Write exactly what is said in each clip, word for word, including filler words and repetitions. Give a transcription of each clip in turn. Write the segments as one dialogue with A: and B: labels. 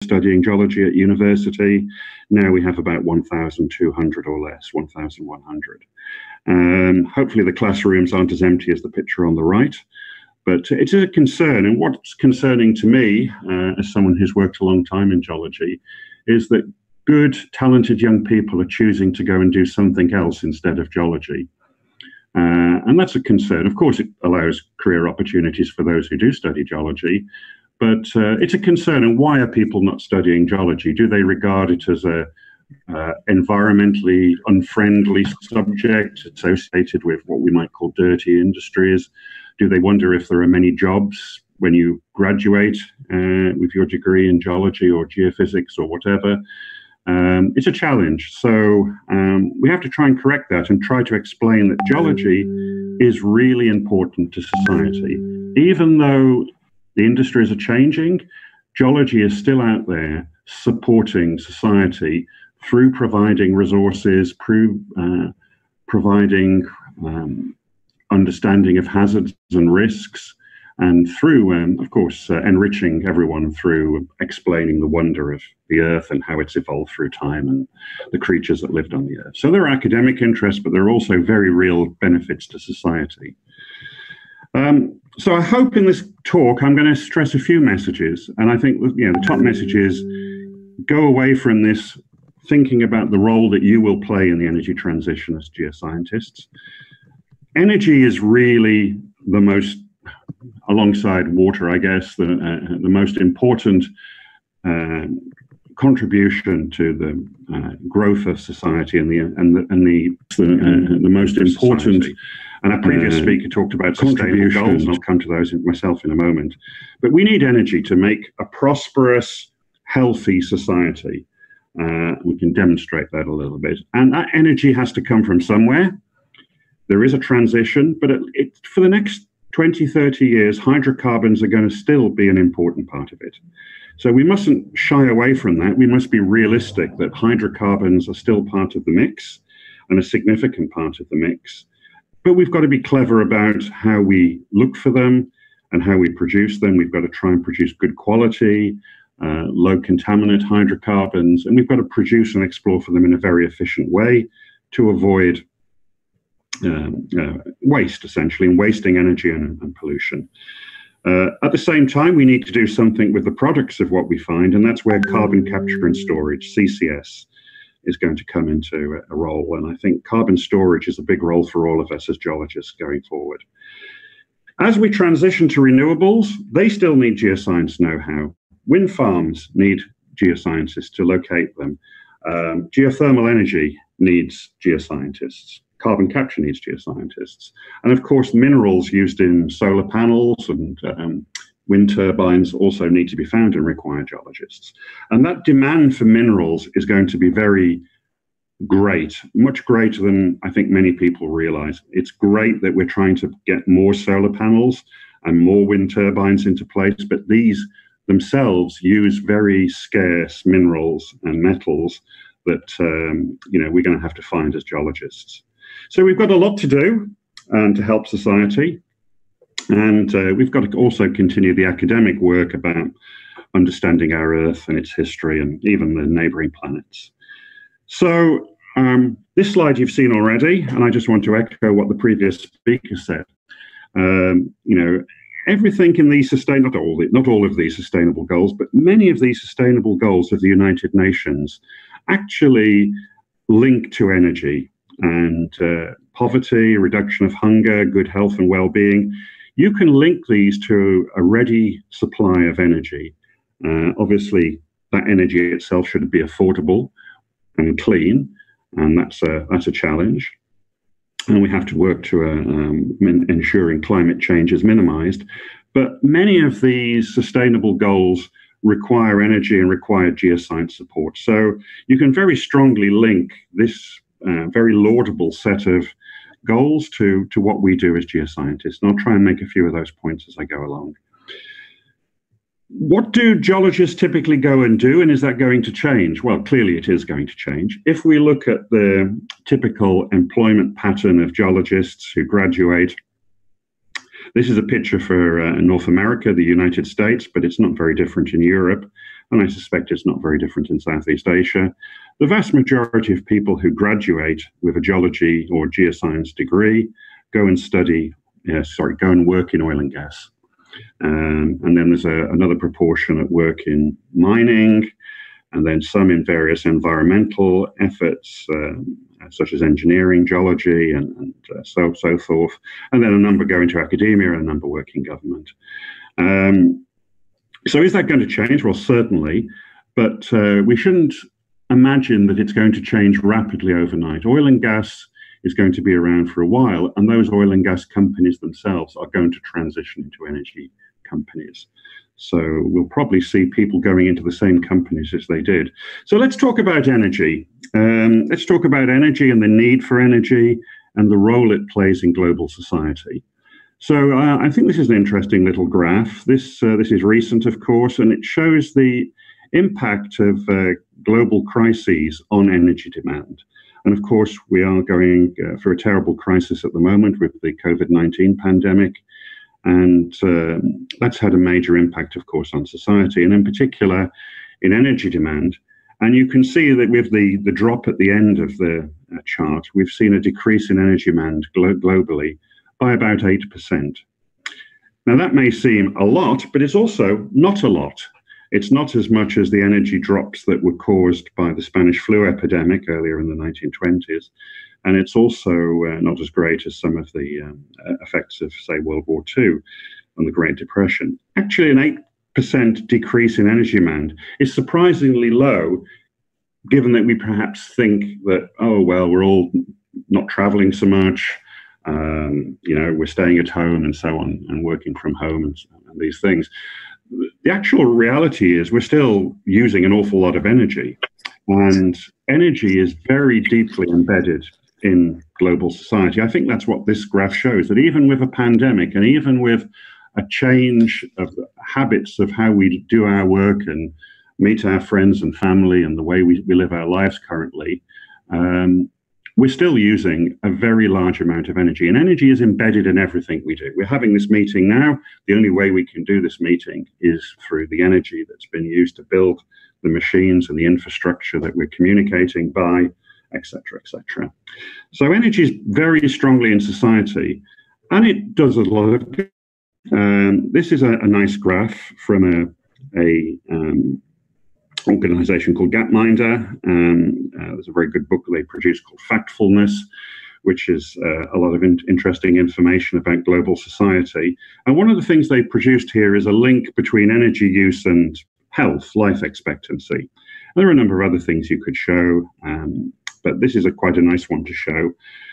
A: studying geology at university. Now we have about one thousand two hundred or less, one thousand one hundred. Um, hopefully the classrooms aren't as empty as the picture on the right, but it is a concern. And what's concerning to me, uh, as someone who's worked a long time in geology, is that good, talented young people are choosing to go and do something else instead of geology. Uh, and that's a concern. Of course, it allows career opportunities for those who do study geology, but uh, it's a concern. And why are people not studying geology? Do they regard it as a uh, environmentally unfriendly subject associated with what we might call dirty industries? Do they wonder if there are many jobs when you graduate uh, with your degree in geology or geophysics or whatever? Um, it's a challenge. So um, we have to try and correct that and try to explain that geology is really important to society. Even though the industries are changing, geology is still out there supporting society through providing resources, through uh, providing um, understanding of hazards and risks, and through, um, of course, uh, enriching everyone through explaining the wonder of the Earth and how it's evolved through time and the creatures that lived on the Earth. So there are academic interests, but there are also very real benefits to society. Um, so I hope in this talk I'm going to stress a few messages, and I think you know the top message is go away from this thinking about the role that you will play in the energy transition as geoscientists. Energy is really the most, alongside water, I guess, the, uh, the most important uh, contribution to the uh, growth of society and the and the and the uh, the most important. Society. And our previous uh, speaker talked about sustainable goals, and I'll come to those myself in a moment. But we need energy to make a prosperous, healthy society. Uh, we can demonstrate that a little bit, and that energy has to come from somewhere. There is a transition, but it, it, for the next twenty, thirty years, hydrocarbons are going to still be an important part of it. So we mustn't shy away from that. We must be realistic that hydrocarbons are still part of the mix and a significant part of the mix. But we've got to be clever about how we look for them and how we produce them. We've got to try and produce good quality, uh, low contaminant hydrocarbons, and we've got to produce and explore for them in a very efficient way to avoid Um, uh, waste, essentially, and wasting energy and, and pollution. Uh, at the same time, we need to do something with the products of what we find, and that's where carbon capture and storage, C C S, is going to come into a, a role. And I think carbon storage is a big role for all of us as geologists going forward. As we transition to renewables, they still need geoscience know-how. Wind farms need geoscientists to locate them. Um, geothermal energy needs geoscientists. Carbon capture needs geoscientists. And of course, minerals used in solar panels and um, wind turbines also need to be found and require geologists. And that demand for minerals is going to be very great, much greater than I think many people realize. It's great that we're trying to get more solar panels and more wind turbines into place, but these themselves use very scarce minerals and metals that um, you know, we're going to have to find as geologists. So we've got a lot to do um, to help society, and uh, we've got to also continue the academic work about understanding our Earth and its history and even the neighboring planets. So um, this slide you've seen already, and I just want to echo what the previous speaker said. Um, you know, everything in these sustainable, not all, not all of these sustainable goals, but many of these sustainable goals of the United Nations actually link to energy. And uh, poverty, reduction of hunger, good health and well-being. You can link these to a ready supply of energy. Uh, obviously, that energy itself should be affordable and clean, and that's a, that's a challenge. And we have to work to uh, um, ensuring climate change is minimized. But many of these sustainable goals require energy and require geoscience support. So you can very strongly link this Uh, very laudable set of goals to, to what we do as geoscientists. And I'll try and make a few of those points as I go along. What do geologists typically go and do, and is that going to change? Well, clearly it is going to change. If we look at the typical employment pattern of geologists who graduate, this is a picture for uh, North America, the United States, but it's not very different in Europe. and I suspect it's not very different in Southeast Asia. The vast majority of people who graduate with a geology or geoscience degree go and study, uh, sorry, go and work in oil and gas. Um, and then there's a, another proportion that work in mining, and then some in various environmental efforts, um, such as engineering, geology, and, and uh, so so forth. And then a number go into academia, and a number work in government. Um, so is that going to change? Well, certainly, but uh, we shouldn't imagine that it's going to change rapidly overnight. Oil and gas is going to be around for a while, and those oil and gas companies themselves are going to transition into energy companies. So we'll probably see people going into the same companies as they did. So let's talk about energy. Um, let's talk about energy and the need for energy and the role it plays in global society. So uh, I think this is an interesting little graph. This, uh, this is recent, of course, and it shows the impact of uh, global crises on energy demand. And of course, we are going uh, through a terrible crisis at the moment with the COVID nineteen pandemic. And uh, that's had a major impact, of course, on society, and in particular in energy demand. And you can see that with the, the drop at the end of the uh, chart, we've seen a decrease in energy demand glo globally by about eight percent. Now, that may seem a lot, but it's also not a lot. It's not as much as the energy drops that were caused by the Spanish flu epidemic earlier in the nineteen twenties. And it's also uh, not as great as some of the um, effects of, say, World War Two and the Great Depression. Actually, an eight percent decrease in energy demand is surprisingly low, given that we perhaps think that, oh, well, we're all not traveling so much, um, you know, we're staying at home and so on, and working from home and, and these things. The actual reality is we're still using an awful lot of energy, and energy is very deeply embedded in global society. I think that's what this graph shows, that even with a pandemic and even with a change of the habits of how we do our work and meet our friends and family and the way we, we live our lives currently, um, we're still using a very large amount of energy. And energy is embedded in everything we do. We're having this meeting now. The only way we can do this meeting is through the energy that's been used to build the machines and the infrastructure that we're communicating by, et cetera, et cetera. So energy is very strongly in society, and it does a lot of good. Um, this is a, a nice graph from a, a um, organization called Gapminder. Um, uh, there's a very good book they produce called Factfulness, which is uh, a lot of in interesting information about global society. And one of the things they produced here is a link between energy use and health, life expectancy. And there are a number of other things you could show, um, but this is a quite a nice one to show.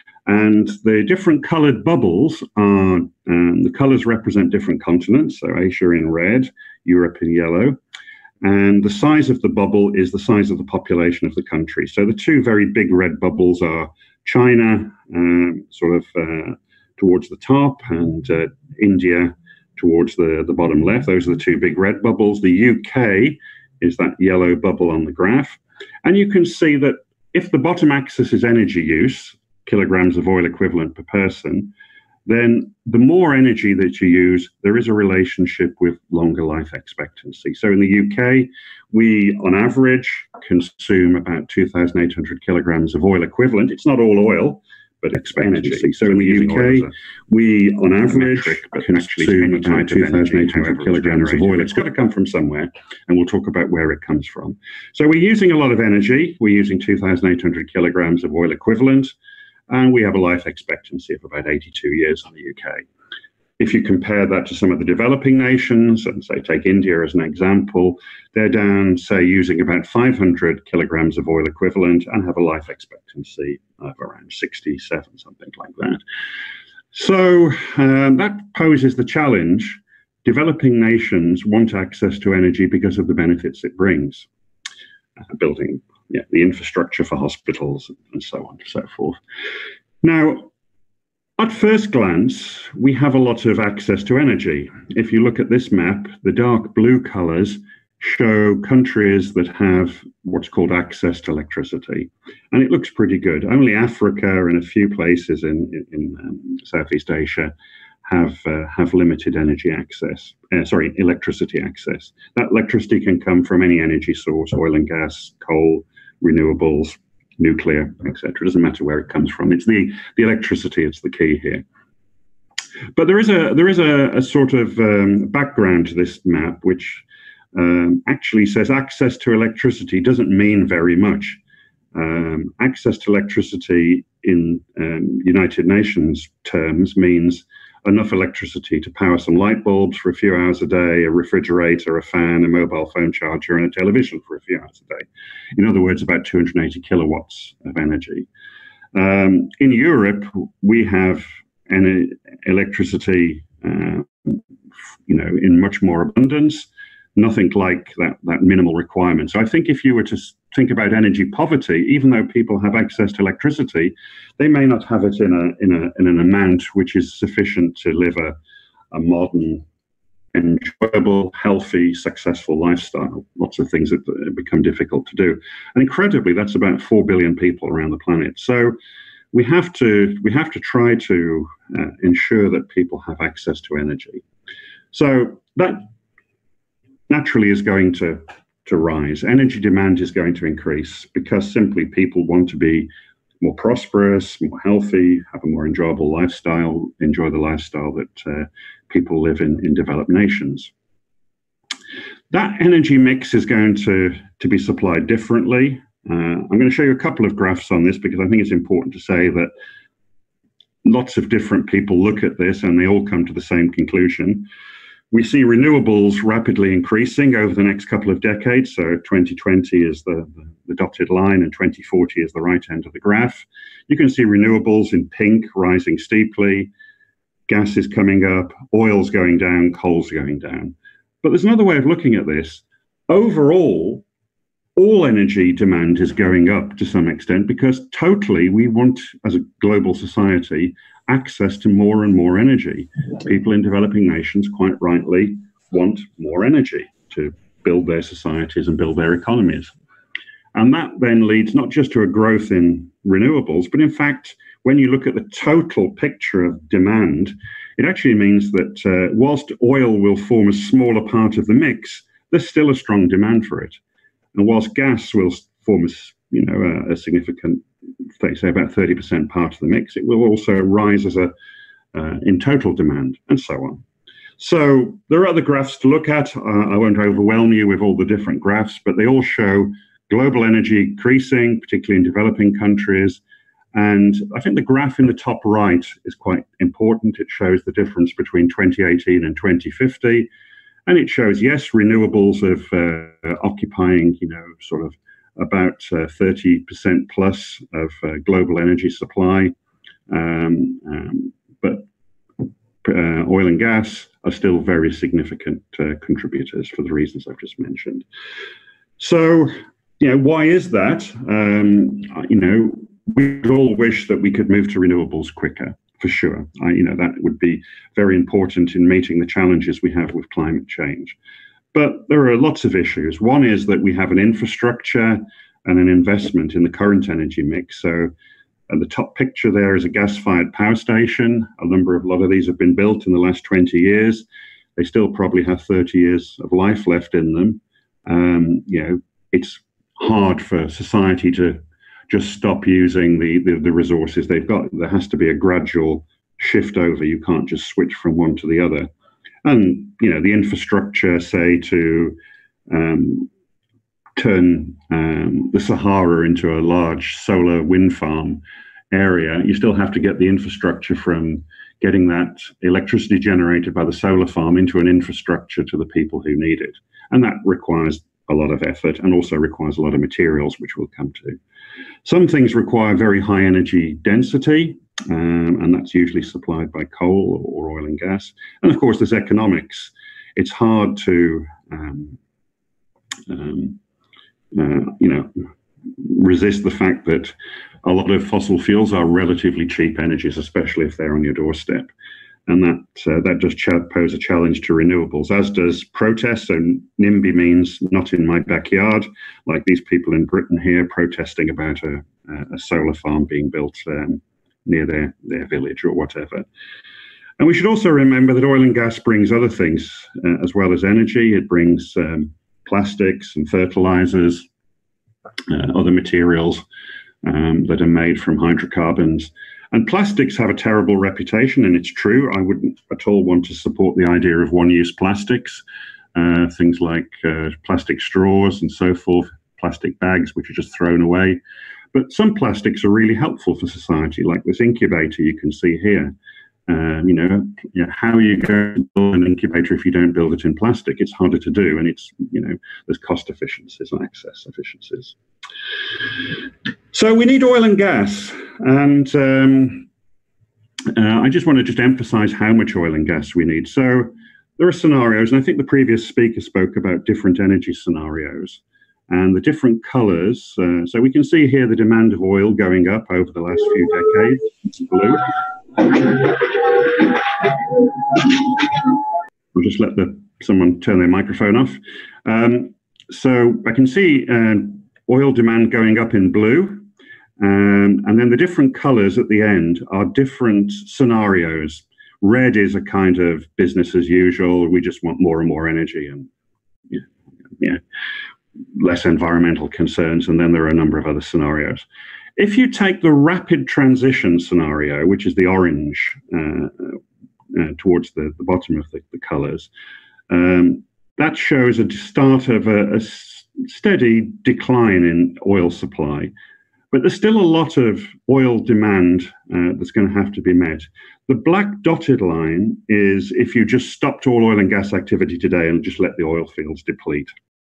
A: And the different colored bubbles are, um, the colors represent different continents. So Asia in red, Europe in yellow. And the size of the bubble is the size of the population of the country. So the two very big red bubbles are China, um, sort of uh, towards the top, and uh, India towards the, the bottom left. Those are the two big red bubbles. The U K is that yellow bubble on the graph. And you can see that if the bottom axis is energy use, kilograms of oil equivalent per person, then the more energy that you use, there is a relationship with longer life expectancy. So in the U K, we, on average, consume about two thousand eight hundred kilograms of oil equivalent. It's not all oil, but expectancy. So in the U K, we, on average, consume about two thousand eight hundred kilograms of oil. It's got to come from somewhere, and we'll talk about where it comes from. So we're using a lot of energy. We're using two thousand eight hundred kilograms of oil equivalent, and we have a life expectancy of about eighty-two years in the U K. If you compare that to some of the developing nations, and say take India as an example, they're down, say, using about five hundred kilograms of oil equivalent and have a life expectancy of around sixty-seven, something like that. So um, that poses the challenge. Developing nations want access to energy because of the benefits it brings. Uh, building yeah, the infrastructure for hospitals and so on and so forth. Now, at first glance, we have a lot of access to energy. If you look at this map, the dark blue colors show countries that have what's called access to electricity. And it looks pretty good. Only Africa and a few places in, in, in um, Southeast Asia have uh, have limited energy access. Uh, sorry, electricity access. That electricity can come from any energy source: oil and gas, coal, renewables, nuclear, et cetera. It doesn't matter where it comes from. It's the the electricity. It's the key here. But there is a there is a, a sort of um, background to this map, which um, actually says access to electricity doesn't mean very much. Um, access to electricity in um, United Nations terms means enough electricity to power some light bulbs for a few hours a day, a refrigerator, a fan, a mobile phone charger, and a television for a few hours a day. In other words, about two hundred eighty kilowatts of energy. Um, in Europe, we have an electricity, uh, you know, in much more abundance. Nothing like that, that minimal requirement. So I think if you were to think about energy poverty, even though people have access to electricity, they may not have it in a in a in an amount which is sufficient to live a, a modern, enjoyable, healthy, successful lifestyle. Lots of things that become difficult to do. And incredibly, that's about four billion people around the planet. So we have to we have to try to uh, ensure that people have access to energy. So that naturally is going to, to rise. Energy demand is going to increase because simply people want to be more prosperous, more healthy, have a more enjoyable lifestyle, enjoy the lifestyle that uh, people live in in developed nations. That energy mix is going to, to be supplied differently. Uh, I'm going to show you a couple of graphs on this because I think it's important to say that lots of different people look at this and they all come to the same conclusion. We see renewables rapidly increasing over the next couple of decades. So twenty twenty is the, the dotted line and twenty forty is the right end of the graph. You can see renewables in pink rising steeply, gas is coming up, oil's going down, coal's going down. But there's another way of looking at this. Overall, all energy demand is going up to some extent because totally we want, as a global society, access to more and more energy. People in developing nations, quite rightly, want more energy to build their societies and build their economies. And that then leads not just to a growth in renewables, but in fact, when you look at the total picture of demand, it actually means that uh, whilst oil will form a smaller part of the mix, there's still a strong demand for it. And whilst gas will form a, you know, a, a significant, they say about thirty percent part of the mix, it will also rise as a uh, in total demand, and so on. So there are other graphs to look at. Uh, I won't overwhelm you with all the different graphs, but they all show global energy increasing, particularly in developing countries. And I think the graph in the top right is quite important. It shows the difference between twenty eighteen and twenty fifty. And it shows, yes, renewables of uh, occupying, you know, sort of about uh, thirty percent plus of uh, global energy supply. Um, um, but uh, oil and gas are still very significant uh, contributors for the reasons I've just mentioned. So, you know, why is that? Um, you know, we all wish that we could move to renewables quicker. For sure. I, you know, that would be very important in meeting the challenges we have with climate change. But there are lots of issues. One is that we have an infrastructure and an investment in the current energy mix. So at the top picture there is a gas-fired power station. A number of, a lot of these have been built in the last twenty years. They still probably have thirty years of life left in them. Um, you know, it's hard for society to just stop using the, the, the resources they've got. There has to be a gradual shift over. You can't just switch from one to the other. And, you know, the infrastructure, say, to um, turn um, the Sahara into a large solar wind farm area, you still have to get the infrastructure from getting that electricity generated by the solar farm into an infrastructure to the people who need it. And that requires a lot of effort and also requires a lot of materials, which we'll come to. Some things require very high energy density, um, and that's usually supplied by coal or oil and gas. And of course, there's economics. It's hard to, um, um, uh, you know, resist the fact that a lot of fossil fuels are relatively cheap energies, especially if they're on your doorstep. And that uh, that does ch- pose a challenge to renewables, as does protests. So NIMBY means not in my backyard, like these people in Britain here protesting about a, a solar farm being built um, near their, their village or whatever. And we should also remember that oil and gas brings other things uh, as well as energy. It brings um, plastics and fertilizers, uh, other materials um, that are made from hydrocarbons. And plastics have a terrible reputation, and it's true. I wouldn't at all want to support the idea of one-use plastics, uh, things like uh, plastic straws and so forth, plastic bags, which are just thrown away. But some plastics are really helpful for society, like this incubator you can see here. Um, you know, you know, how are you going to build an incubator if you don't build it in plastic? It's harder to do, and it's, you know, there's cost efficiencies and access efficiencies. So we need oil and gas, and um, uh, I just want to just emphasize how much oil and gas we need. So there are scenarios, and I think the previous speaker spoke about different energy scenarios and the different colors. Uh, so we can see here the demand of oil going up over the last few decades. It's blue. I'll just let the, someone turn their microphone off. Um, so I can see uh, oil demand going up in blue, um, and then the different colors at the end are different scenarios. Red is a kind of business as usual. We just want more and more energy and yeah, yeah, less environmental concerns. And then there are a number of other scenarios. If you take the rapid transition scenario, which is the orange uh, uh, towards the, the bottom of the, the colors, um, that shows a start of a, a steady decline in oil supply. But there's still a lot of oil demand uh, that's going to have to be met. The black dotted line is if you just stopped all oil and gas activity today and just let the oil fields deplete.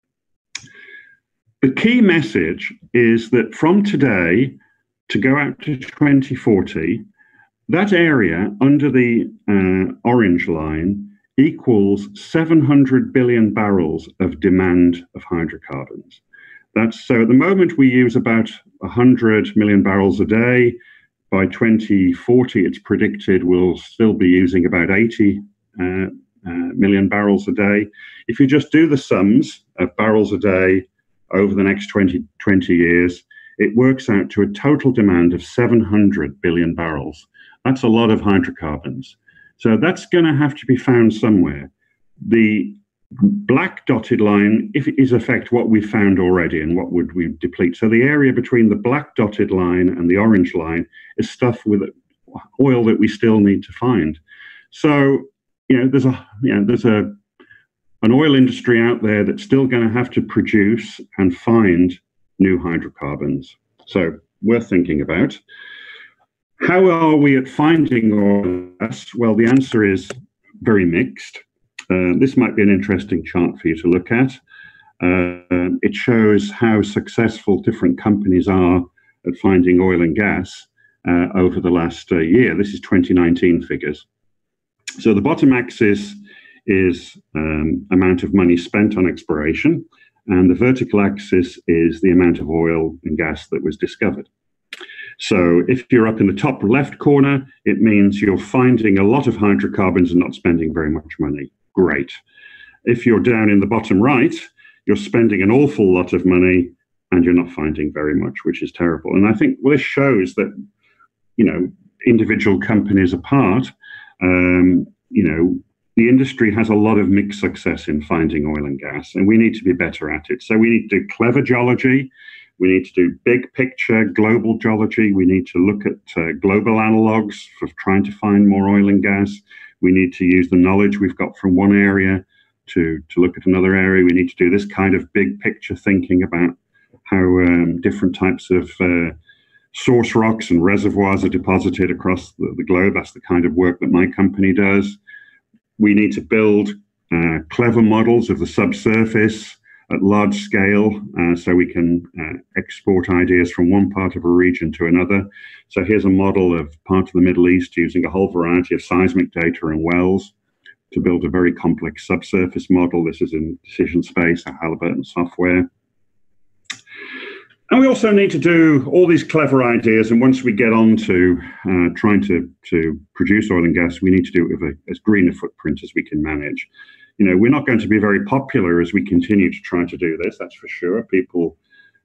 A: The key message is that from today to go out to twenty forty, that area under the uh, orange line equals seven hundred billion barrels of demand of hydrocarbons. That's, so at the moment we use about one hundred million barrels a day. By twenty forty, it's predicted we'll still be using about eighty uh, uh, million barrels a day. If you just do the sums of barrels a day over the next twenty, twenty years, it works out to a total demand of seven hundred billion barrels. That's a lot of hydrocarbons. So that's going to have to be found somewhere. The black dotted line if it is effect what we found already and what would we deplete. So the area between the black dotted line and the orange line is stuff with oil that we still need to find. So, you know, there's a, you know, there's a, an oil industry out there that's still going to have to produce and find new hydrocarbons. So worth thinking about. How are we at finding oil and gas? Well, the answer is very mixed. Uh, this might be an interesting chart for you to look at. Uh, it shows how successful different companies are at finding oil and gas uh, over the last uh, year. This is twenty nineteen figures. So the bottom axis is um, amount of money spent on exploration, and the vertical axis is the amount of oil and gas that was discovered. So if you're up in the top left corner, it means you're finding a lot of hydrocarbons and not spending very much money. Great. If you're down in the bottom right, you're spending an awful lot of money and you're not finding very much, which is terrible. And I think well, this shows that, you know, individual companies apart, um, you know, the industry has a lot of mixed success in finding oil and gas, and we need to be better at it. So we need to do clever geology. We need to do big picture global geology. We need to look at uh, global analogs for trying to find more oil and gas. We need to use the knowledge we've got from one area to, to look at another area. We need to do this kind of big picture thinking about how um, different types of uh, source rocks and reservoirs are deposited across the, the globe. That's the kind of work that my company does. We need to build uh, clever models of the subsurface at large scale, uh, so we can uh, export ideas from one part of a region to another. So here's a model of part of the Middle East using a whole variety of seismic data and wells to build a very complex subsurface model. This is in Decision Space, a Halliburton software. And we also need to do all these clever ideas, and once we get on to uh, trying to, to produce oil and gas, we need to do it with a, as green a footprint as we can manage. You know, we're not going to be very popular as we continue to try to do this, that's for sure. People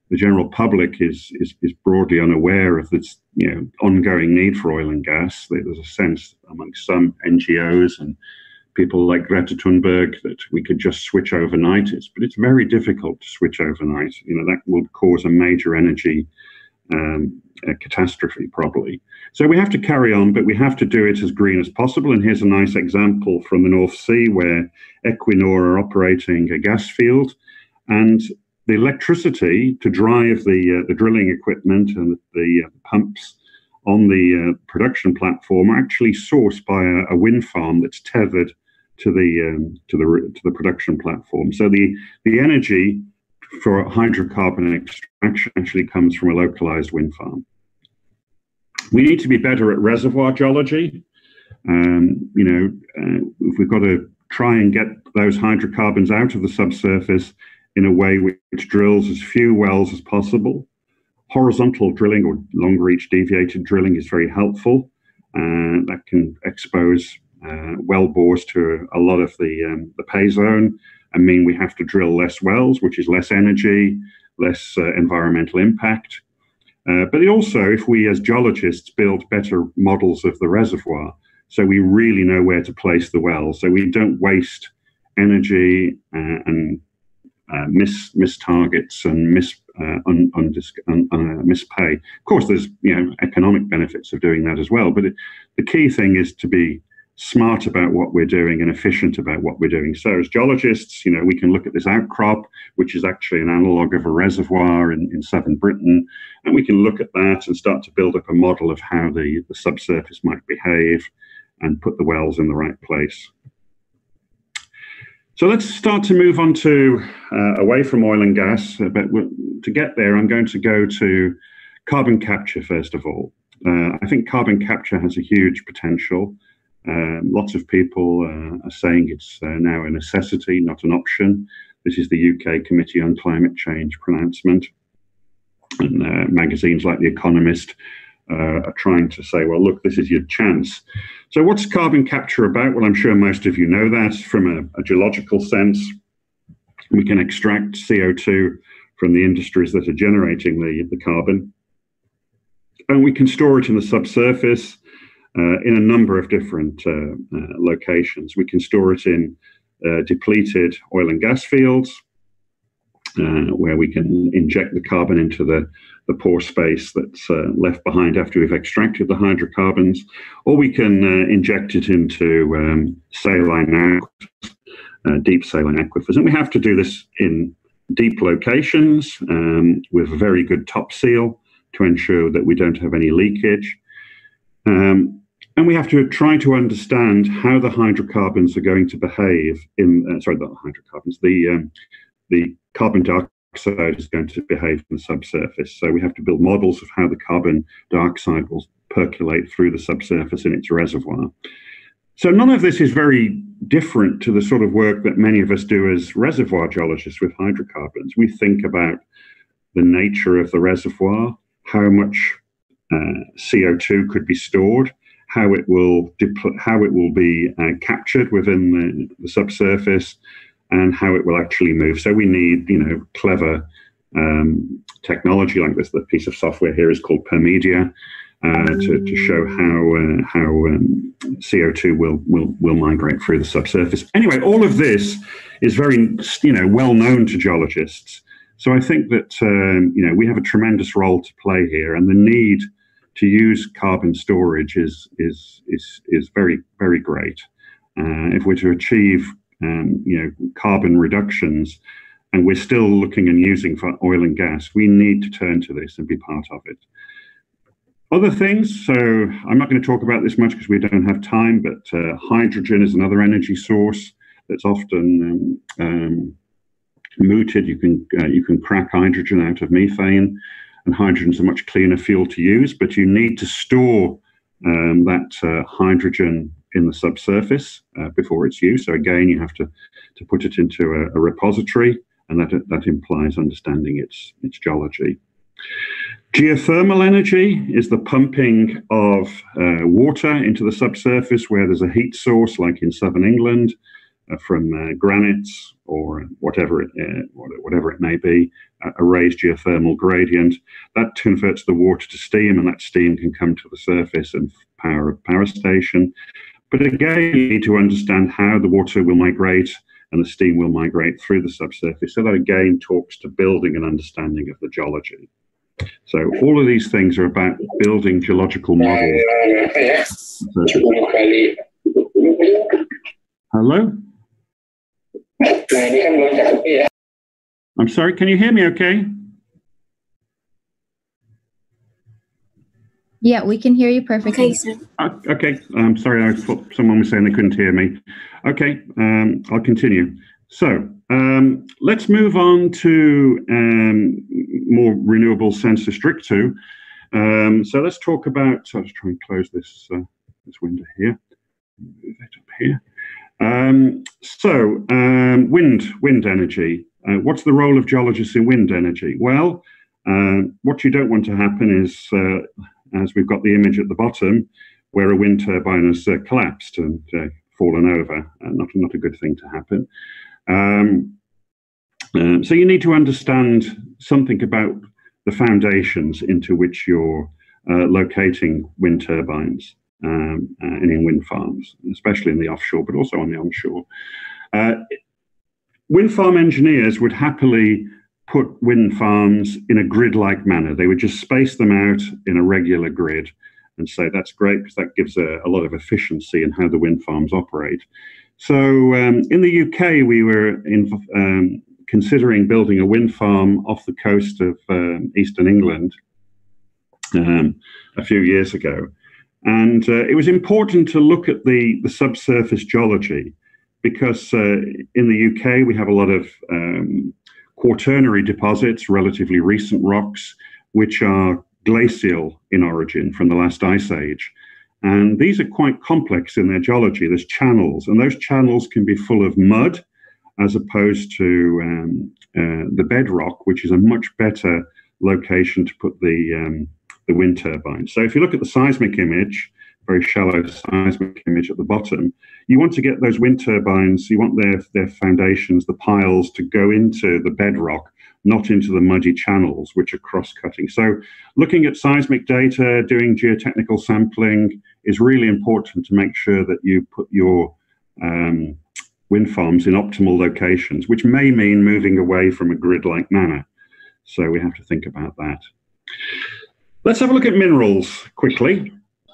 A: the general public is, is is broadly unaware of this, you know, ongoing need for oil and gas. There's a sense amongst some N G Os and people like Greta Thunberg that we could just switch overnight. It's, but it's very difficult to switch overnight. You know, that would cause a major energy um, a catastrophe probably. So we have to carry on, but we have to do it as green as possible. And here's a nice example from the North Sea where Equinor are operating a gas field, and the electricity to drive the uh, the drilling equipment and the uh, pumps on the uh, production platform are actually sourced by a, a wind farm that's tethered to the um, to the to the production platform. So the the energy for hydrocarbon extraction actually comes from a localized wind farm. We need to be better at reservoir geology. Um, you know, uh, if we've got to try and get those hydrocarbons out of the subsurface in a way which drills as few wells as possible. Horizontal drilling or long reach deviated drilling is very helpful. Uh, that can expose uh, well bores to a lot of the, um, the pay zone and mean we have to drill less wells, which is less energy, less uh, environmental impact. Uh, but it also, if we as geologists build better models of the reservoir, so we really know where to place the wells, so we don't waste energy uh, and uh, miss miss targets and miss uh, un, un, un, uh, mispay. Of course, there's you know economic benefits of doing that as well. But it, the key thing is to be smart about what we're doing and efficient about what we're doing. So as geologists, you know, we can look at this outcrop, which is actually an analog of a reservoir in, in southern Britain, and we can look at that and start to build up a model of how the, the subsurface might behave and put the wells in the right place. So let's start to move on to uh, away from oil and gas. But to get there, I'm going to go to carbon capture first of all. Uh, I think carbon capture has a huge potential. Um, lots of people uh, are saying it's uh, now a necessity, not an option. This is the U K Committee on Climate Change pronouncement. And uh, magazines like The Economist uh, are trying to say, well, look, this is your chance. So what's carbon capture about? Well, I'm sure most of you know that from a, a geological sense. We can extract C O two from the industries that are generating the, the carbon. And we can store it in the subsurface Uh, in a number of different uh, uh, locations. We can store it in uh, depleted oil and gas fields, uh, where we can inject the carbon into the, the pore space that's uh, left behind after we've extracted the hydrocarbons, or we can uh, inject it into um, saline aquifers, uh, deep saline aquifers. And we have to do this in deep locations um, with a very good top seal to ensure that we don't have any leakage. Um, And we have to try to understand how the hydrocarbons are going to behave in, uh, sorry, not the hydrocarbons, the, um, the carbon dioxide is going to behave in the subsurface. So we have to build models of how the carbon dioxide will percolate through the subsurface in its reservoir. So none of this is very different to the sort of work that many of us do as reservoir geologists with hydrocarbons. We think about the nature of the reservoir, how much uh, C O two could be stored, how it will how it will be uh, captured within the, the subsurface, and how it will actually move. So we need, you know, clever um, technology like this. The piece of software here is called Permedia uh, to to show how uh, how um, C O two will will will migrate through the subsurface. Anyway, all of this is very you know well known to geologists. So I think that um, you know we have a tremendous role to play here, and the need to use carbon storage is is is is very very great. Uh, if we're to achieve um, you know carbon reductions, and we're still looking and using for oil and gas, we need to turn to this and be part of it. Other things. So I'm not going to talk about this much because we don't have time. But uh, hydrogen is another energy source that's often um, um, mooted. You can uh, you can crack hydrogen out of methane. And hydrogen is a much cleaner fuel to use, but you need to store um, that uh, hydrogen in the subsurface uh, before it's used. So again, you have to, to put it into a, a repository, and that, that implies understanding its, its geology. Geothermal energy is the pumping of uh, water into the subsurface where there's a heat source, like in southern England, uh, from uh, granites or whatever it, uh, whatever it may be, uh, a raised geothermal gradient. That converts the water to steam, and that steam can come to the surface and power a power station. But again, you need to understand how the water will migrate and the steam will migrate through the subsurface. So that again talks to building an understanding of the geology. So all of these things are about building geological models. Hello? I'm sorry, can you hear me okay?
B: Yeah, we can hear you perfectly.
C: Okay, sir.
A: Uh, okay, I'm sorry, I thought someone was saying they couldn't hear me. Okay, um, I'll continue. So um, let's move on to um, more renewable sensu stricto. Um, so let's talk about, so let's try and close this, uh, this window here. Move it up here. Um, so um, wind, wind energy. Uh, what's the role of geologists in wind energy? Well, uh, what you don't want to happen is, uh, as we've got the image at the bottom, where a wind turbine has uh, collapsed and uh, fallen over. Uh, not, not a good thing to happen. Um, uh, so you need to understand something about the foundations into which you're uh, locating wind turbines um, uh, and in wind farms, especially in the offshore, but also on the onshore. Uh, wind farm engineers would happily put wind farms in a grid-like manner. They would just space them out in a regular grid and say that's great because that gives a, a lot of efficiency in how the wind farms operate. So um, in the U K, we were in, um, considering building a wind farm off the coast of um, eastern England um, a few years ago. And uh, it was important to look at the, the subsurface geology because uh, in the U K, we have a lot of um, quaternary deposits, relatively recent rocks, which are glacial in origin from the last ice age. And these are quite complex in their geology. There's channels, and those channels can be full of mud as opposed to um, uh, the bedrock, which is a much better location to put the, um, the wind turbine. So if you look at the seismic image, very shallow seismic image at the bottom, you want to get those wind turbines, you want their, their foundations, the piles, to go into the bedrock, not into the muddy channels, which are cross-cutting. So looking at seismic data, doing geotechnical sampling is really important to make sure that you put your um, wind farms in optimal locations, which may mean moving away from a grid-like manner. So we have to think about that. Let's have a look at minerals quickly.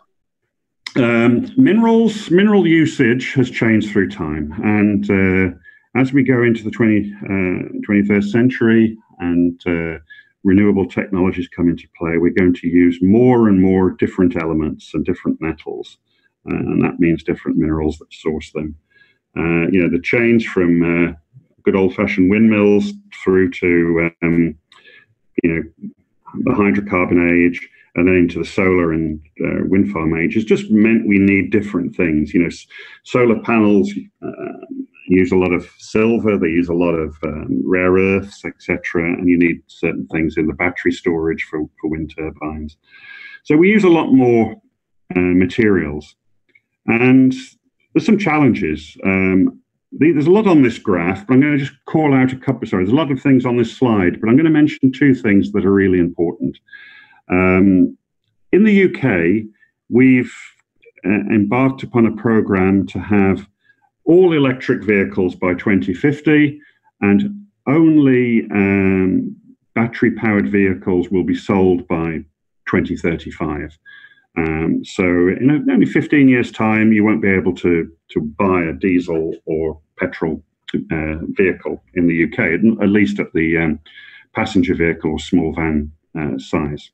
A: Um, minerals, mineral usage has changed through time, and uh, as we go into the twentieth, uh, twenty-first century and uh, renewable technologies come into play, we're going to use more and more different elements and different metals, uh, and that means different minerals that source them. Uh, you know, the change from uh, good old-fashioned windmills through to um, you know, the hydrocarbon age, and then into the solar and uh, wind farm age, has just meant we need different things. You know, solar panels uh, use a lot of silver, they use a lot of um, rare earths, et cetera, and you need certain things in the battery storage for, for wind turbines. So we use a lot more uh, materials, and there's some challenges. Um, the, there's a lot on this graph, but I'm going to just call out a couple. Sorry, there's a lot of things on this slide, but I'm going to mention two things that are really important. Um, in the U K, we've uh, embarked upon a program to have all electric vehicles by twenty fifty, and only um, battery-powered vehicles will be sold by twenty thirty-five. Um, so in only fifteen years' time, you won't be able to, to buy a diesel or petrol uh, vehicle in the U K, at least at the um, passenger vehicle or small van uh, size.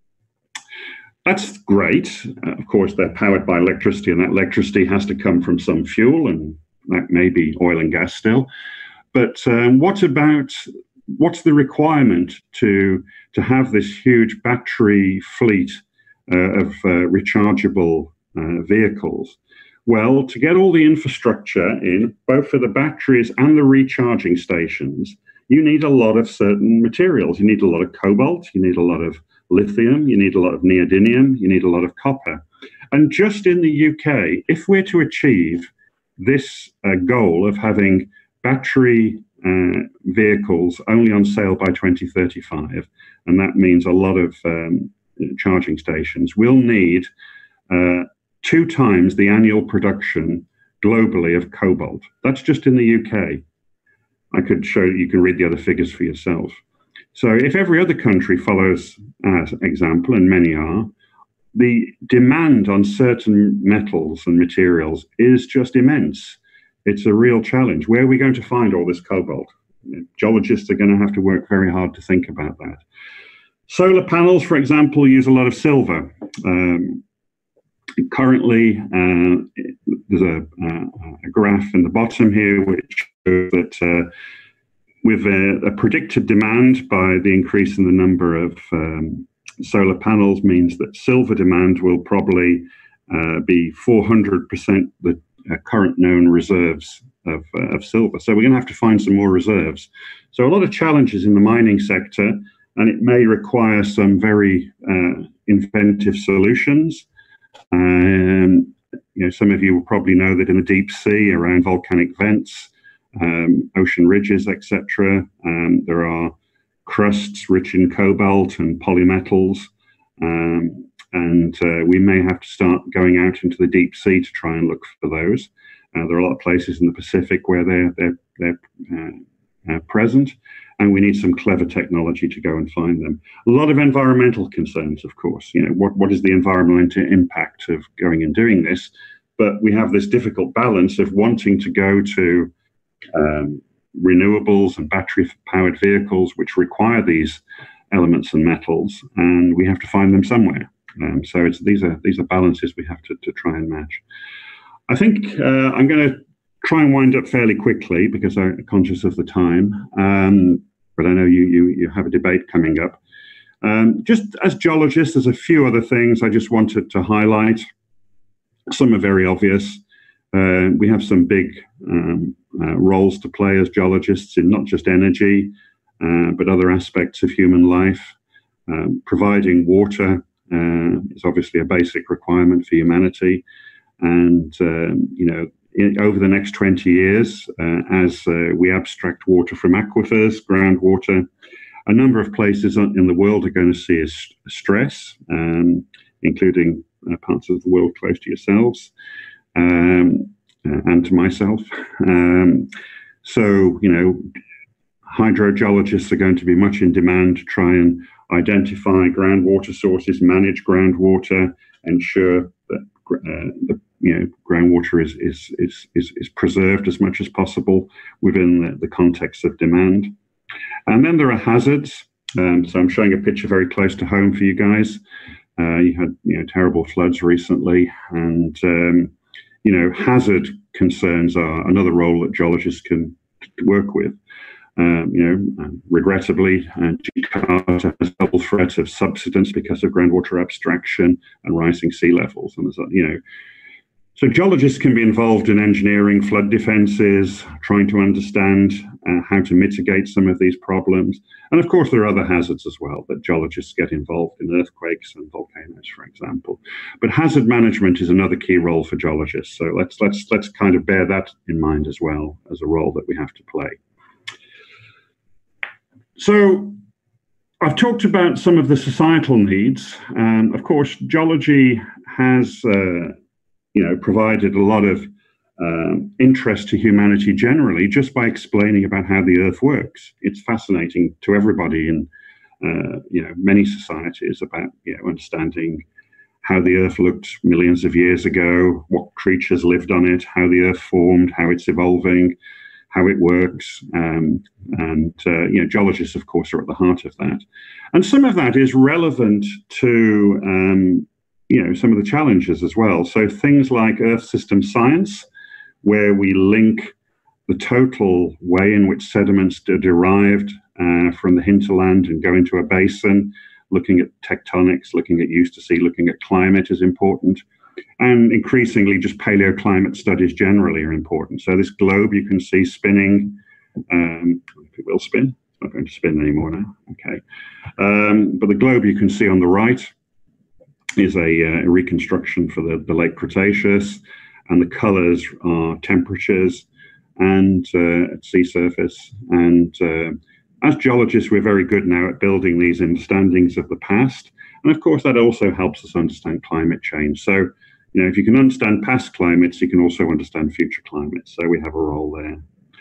A: That's great. Uh, of course, they're powered by electricity, and that electricity has to come from some fuel, and that may be oil and gas still. But um, what about, what's the requirement to, to have this huge battery fleet uh, of uh, rechargeable uh, vehicles? Well, to get all the infrastructure in, both for the batteries and the recharging stations, you need a lot of certain materials. You need a lot of cobalt, you need a lot of lithium, you need a lot of neodymium, you need a lot of copper. And just in the U K, if we're to achieve this uh, goal of having battery uh, vehicles only on sale by twenty thirty-five, and that means a lot of um, charging stations, will need uh, two times the annual production globally of cobalt. That's just in the U K. I could show you, you can read the other figures for yourself. So if every other country follows our example, and many are, the demand on certain metals and materials is just immense. It's a real challenge. Where are we going to find all this cobalt? Geologists are going to have to work very hard to think about that. Solar panels, for example, use a lot of silver. Um, currently, uh, there's a, a, a graph in the bottom here which shows that uh, with a, a predicted demand by the increase in the number of um, solar panels means that silver demand will probably uh, be four hundred percent the uh, current known reserves of, uh, of silver. So we're going to have to find some more reserves. So a lot of challenges in the mining sector, and it may require some very uh, inventive solutions. Um, you know, some of you will probably know that in the deep sea, around volcanic vents, um, ocean ridges, et cetera, um, there are crusts rich in cobalt and polymetals, um, and uh, we may have to start going out into the deep sea to try and look for those. Uh, there are a lot of places in the Pacific where they're they're they're uh, uh, present, and we need some clever technology to go and find them. A lot of environmental concerns, of course. You know, what what is the environmental impact of going and doing this? But we have this difficult balance of wanting to go to um, renewables and battery-powered vehicles, which require these elements and metals, and we have to find them somewhere. Um, so it's, these are these are balances we have to, to try and match. I think uh, I'm going to try and wind up fairly quickly because I'm conscious of the time. Um, but I know you you you have a debate coming up. Um, just as geologists, there's a few other things I just wanted to highlight. Some are very obvious. Uh, we have some big um, uh, roles to play as geologists in not just energy, uh, but other aspects of human life. Um, providing water uh, is obviously a basic requirement for humanity. And, um, you know, in, over the next twenty years, uh, as uh, we abstract water from aquifers, groundwater, a number of places in the world are going to see a, a stress, um, including uh, parts of the world close to yourselves. Um, uh, and to myself. Um, so, you know, hydrogeologists are going to be much in demand to try and identify groundwater sources, manage groundwater, ensure that uh, the you know groundwater is, is is is is preserved as much as possible within the, the context of demand. And then there are hazards. Um, so I'm showing a picture very close to home for you guys. Uh, you had you know terrible floods recently, and um, you know, hazard concerns are another role that geologists can work with. Um, you know, uh, regrettably, uh, Jakarta has a double threat of subsidence because of groundwater abstraction and rising sea levels. And there's, a, you know, so geologists can be involved in engineering flood defenses, trying to understand uh, how to mitigate some of these problems. And of course, there are other hazards as well that geologists get involved in, earthquakes and volcanoes, for example. But hazard management is another key role for geologists. So let's let's let's kind of bear that in mind as well as a role that we have to play. So I've talked about some of the societal needs. Um, of course, geology has uh, you know, provided a lot of um, interest to humanity generally just by explaining about how the Earth works. It's fascinating to everybody in, uh, you know, many societies about, you know, understanding how the Earth looked millions of years ago, what creatures lived on it, how the Earth formed, how it's evolving, how it works. Um, and, uh, you know, geologists, of course, are at the heart of that. And some of that is relevant to, um, you know, some of the challenges as well. So things like Earth system science, where we link the total way in which sediments are derived uh, from the hinterland and go into a basin, looking at tectonics, looking at Eustace, looking at climate is important. And increasingly, just paleoclimate studies generally are important. So this globe you can see spinning, um, if it will spin, it's not going to spin anymore now, okay. Um, but the globe you can see on the right is a, uh, a reconstruction for the, the late Cretaceous. and the colors are temperatures and uh, at sea surface. And uh, as geologists, we're very good now at building these understandings of the past. And of course, that also helps us understand climate change. So, you know, if you can understand past climates, you can also understand future climates. So we have a role there.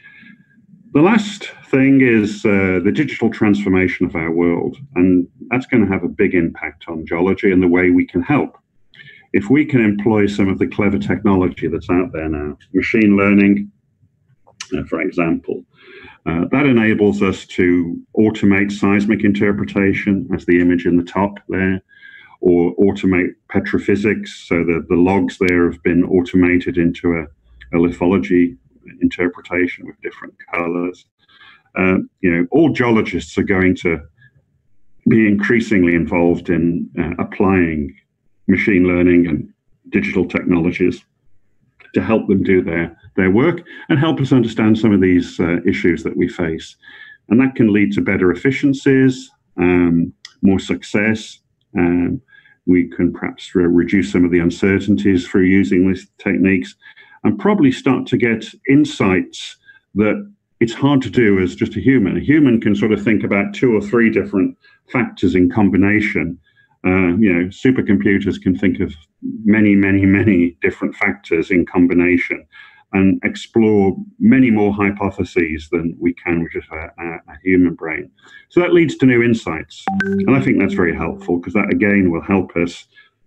A: The last thing is uh, the digital transformation of our world. And that's going to have a big impact on geology and the way we can help. If we can employ some of the clever technology that's out there now, machine learning, uh, for example, uh, that enables us to automate seismic interpretation, as the image in the top there, or automate petrophysics, so that the logs there have been automated into a, a lithology interpretation with different colors. Uh, you know, all geologists are going to be increasingly involved in uh, applying machine learning and digital technologies to help them do their, their work and help us understand some of these uh, issues that we face. And that can lead to better efficiencies, um, more success. Um, we can perhaps re reduce some of the uncertainties through using these techniques and probably start to get insights that it's hard to do as just a human. A human can sort of think about two or three different factors in combination. Uh, you know, supercomputers can think of many, many, many different factors in combination and explore many more hypotheses than we can with just a, a, a human brain. So that leads to new insights. And I think that's very helpful because that, again, will help us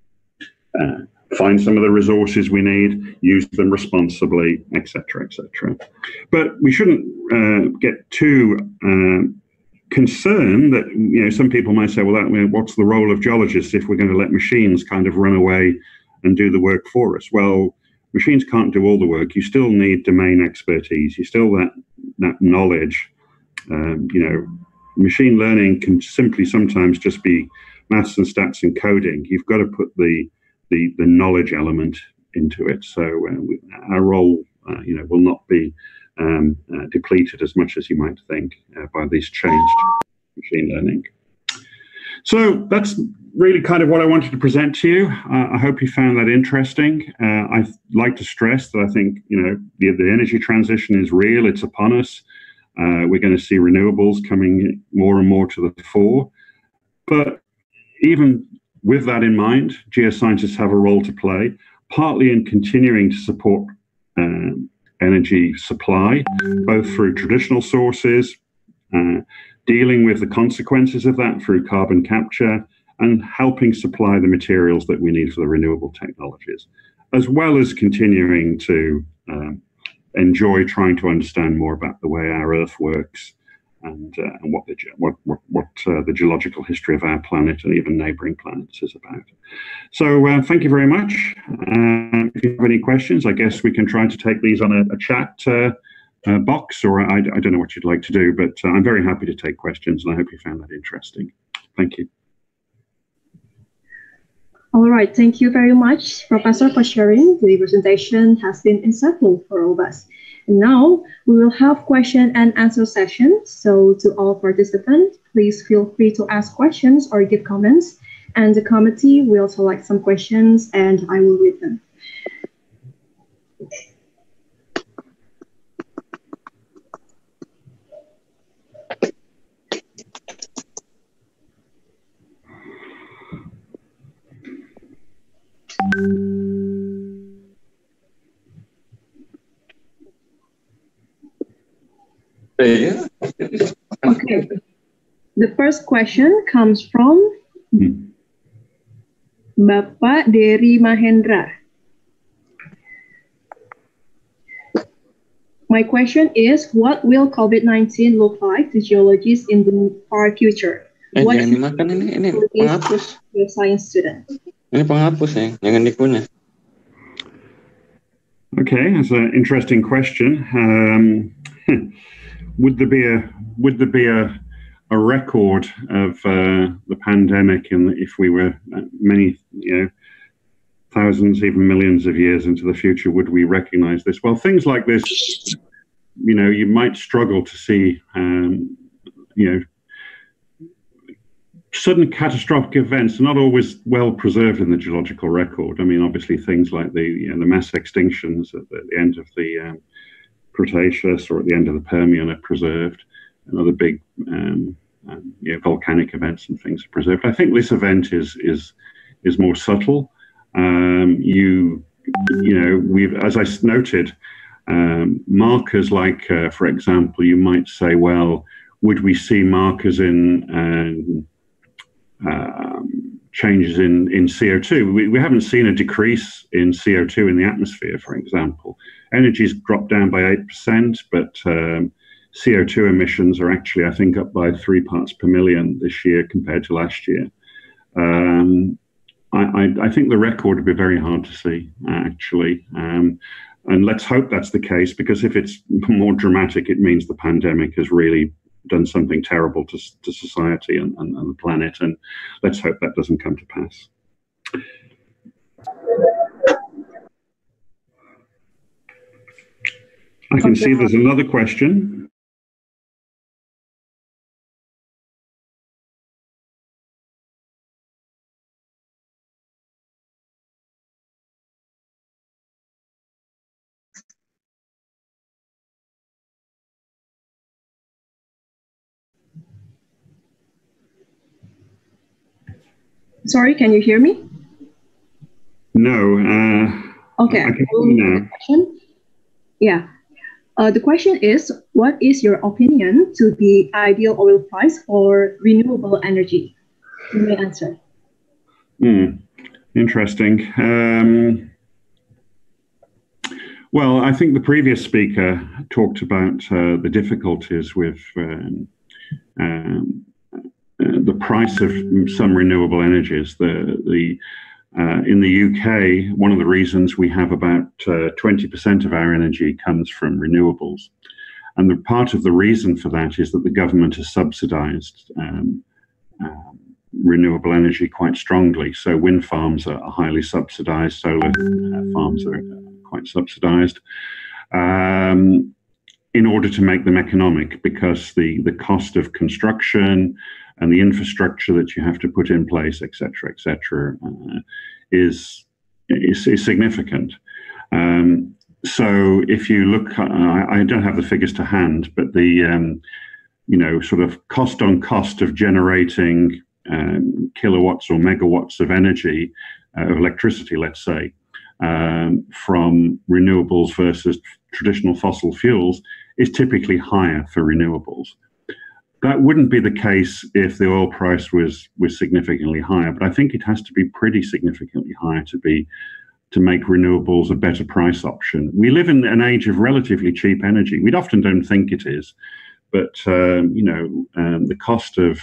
A: uh, find some of the resources we need, use them responsibly, et cetera, et cetera. But we shouldn't uh, get too uh, concerned that, you know, some people might say, well, that, what's the role of geologists if we're going to let machines kind of run away and do the work for us? Well, machines can't do all the work. You still need domain expertise. You still that that knowledge. Um, you know, machine learning can simply sometimes just be maths and stats and coding. You've got to put the the, the knowledge element into it. So uh, our role, uh, you know, will not be um, uh, depleted as much as you might think uh, by these changed machine learning. So that's really kind of what I wanted to present to you. Uh, I hope you found that interesting. Uh, I'd like to stress that I think, you know, the, the energy transition is real. It's upon us. Uh, we're going to see renewables coming more and more to the fore. But even with that in mind, geoscientists have a role to play, partly in continuing to support uh, energy supply, both through traditional sources, uh, dealing with the consequences of that through carbon capture, and helping supply the materials that we need for the renewable technologies, as well as continuing to um, enjoy trying to understand more about the way our Earth works and, uh, and what, the, what, what, what uh, the geological history of our planet and even neighboring planets is about. So uh, thank you very much. Uh, if you have any questions, I guess we can try to take these on a, a chat uh, uh, box, or I, I don't know what you'd like to do, but uh, I'm very happy to take questions, and I hope you found that interesting. Thank you.
B: All right, thank you very much, Professor, for sharing. The presentation has been insightful for all of us. And now we will have question and answer session. So to all participants, please feel free to ask questions or give comments, and the committee will select some questions and I will read them. Okay. The first question comes from hmm. Bapak Dery Mahendra. My question is, what will COVID nineteen look like to geologists in the far future?
C: Eh,
B: What
C: jangan dimakan ini, ini penghapus.
B: Your science student.
C: Ini penghapus ya, jangan dikunyah.
A: Okay, that's an interesting question. Um, would there be a would there be a a record of uh, the pandemic, and if we were many, you know, thousands, even millions of years into the future, would we recognize this? Well, things like this, you know, you might struggle to see, um, you know, sudden catastrophic events are not always well preserved in the geological record. I mean, obviously things like the, you know, the mass extinctions at the, at the end of the um, Cretaceous or at the end of the Permian are preserved, and other big um, um, you know, volcanic events and things are preserved. I think this event is is is more subtle. Um, you you know, we've, as I noted, um, markers like, uh, for example, you might say, well, would we see markers in um, um, changes in, in C O two? We, we haven't seen a decrease in C O two in the atmosphere, for example. Energy's dropped down by eight percent, but um, C O two emissions are actually, I think, up by three parts per million this year compared to last year. Um, I, I, I think the record would be very hard to see, actually. Um, and let's hope that's the case, because if it's more dramatic, it means the pandemic has really done something terrible to, to society and, and, and the planet. And let's hope that doesn't come to pass. I can see there's another question.
B: Sorry, can you hear me?
A: No. Uh,
B: okay.
A: I can hear you now.
B: Question? Yeah. Uh, the question is, what is your opinion to the ideal oil price for renewable energy? You may answer.
A: Mm, interesting. Um, well, I think the previous speaker talked about uh, the difficulties with um, um, uh, the price of some renewable energies. The, the Uh, in the U K, one of the reasons we have about uh, twenty percent of our energy comes from renewables. And the part of the reason for that is that the government has subsidized um, uh, renewable energy quite strongly. So wind farms are highly subsidized, solar uh, farms are quite subsidized, um, in order to make them economic, because the, the cost of construction and the infrastructure that you have to put in place, et cetera, et cetera, uh, is, is, is significant. Um, so if you look, uh, I, I don't have the figures to hand, but the, um, you know, sort of cost on cost of generating um, kilowatts or megawatts of energy, uh, of electricity, let's say, um, from renewables versus traditional fossil fuels is typically higher for renewables. That wouldn't be the case if the oil price was was significantly higher, but I think it has to be pretty significantly higher to be to make renewables a better price option. We live in an age of relatively cheap energy. We often don't think it is, but um, you know, um, the cost of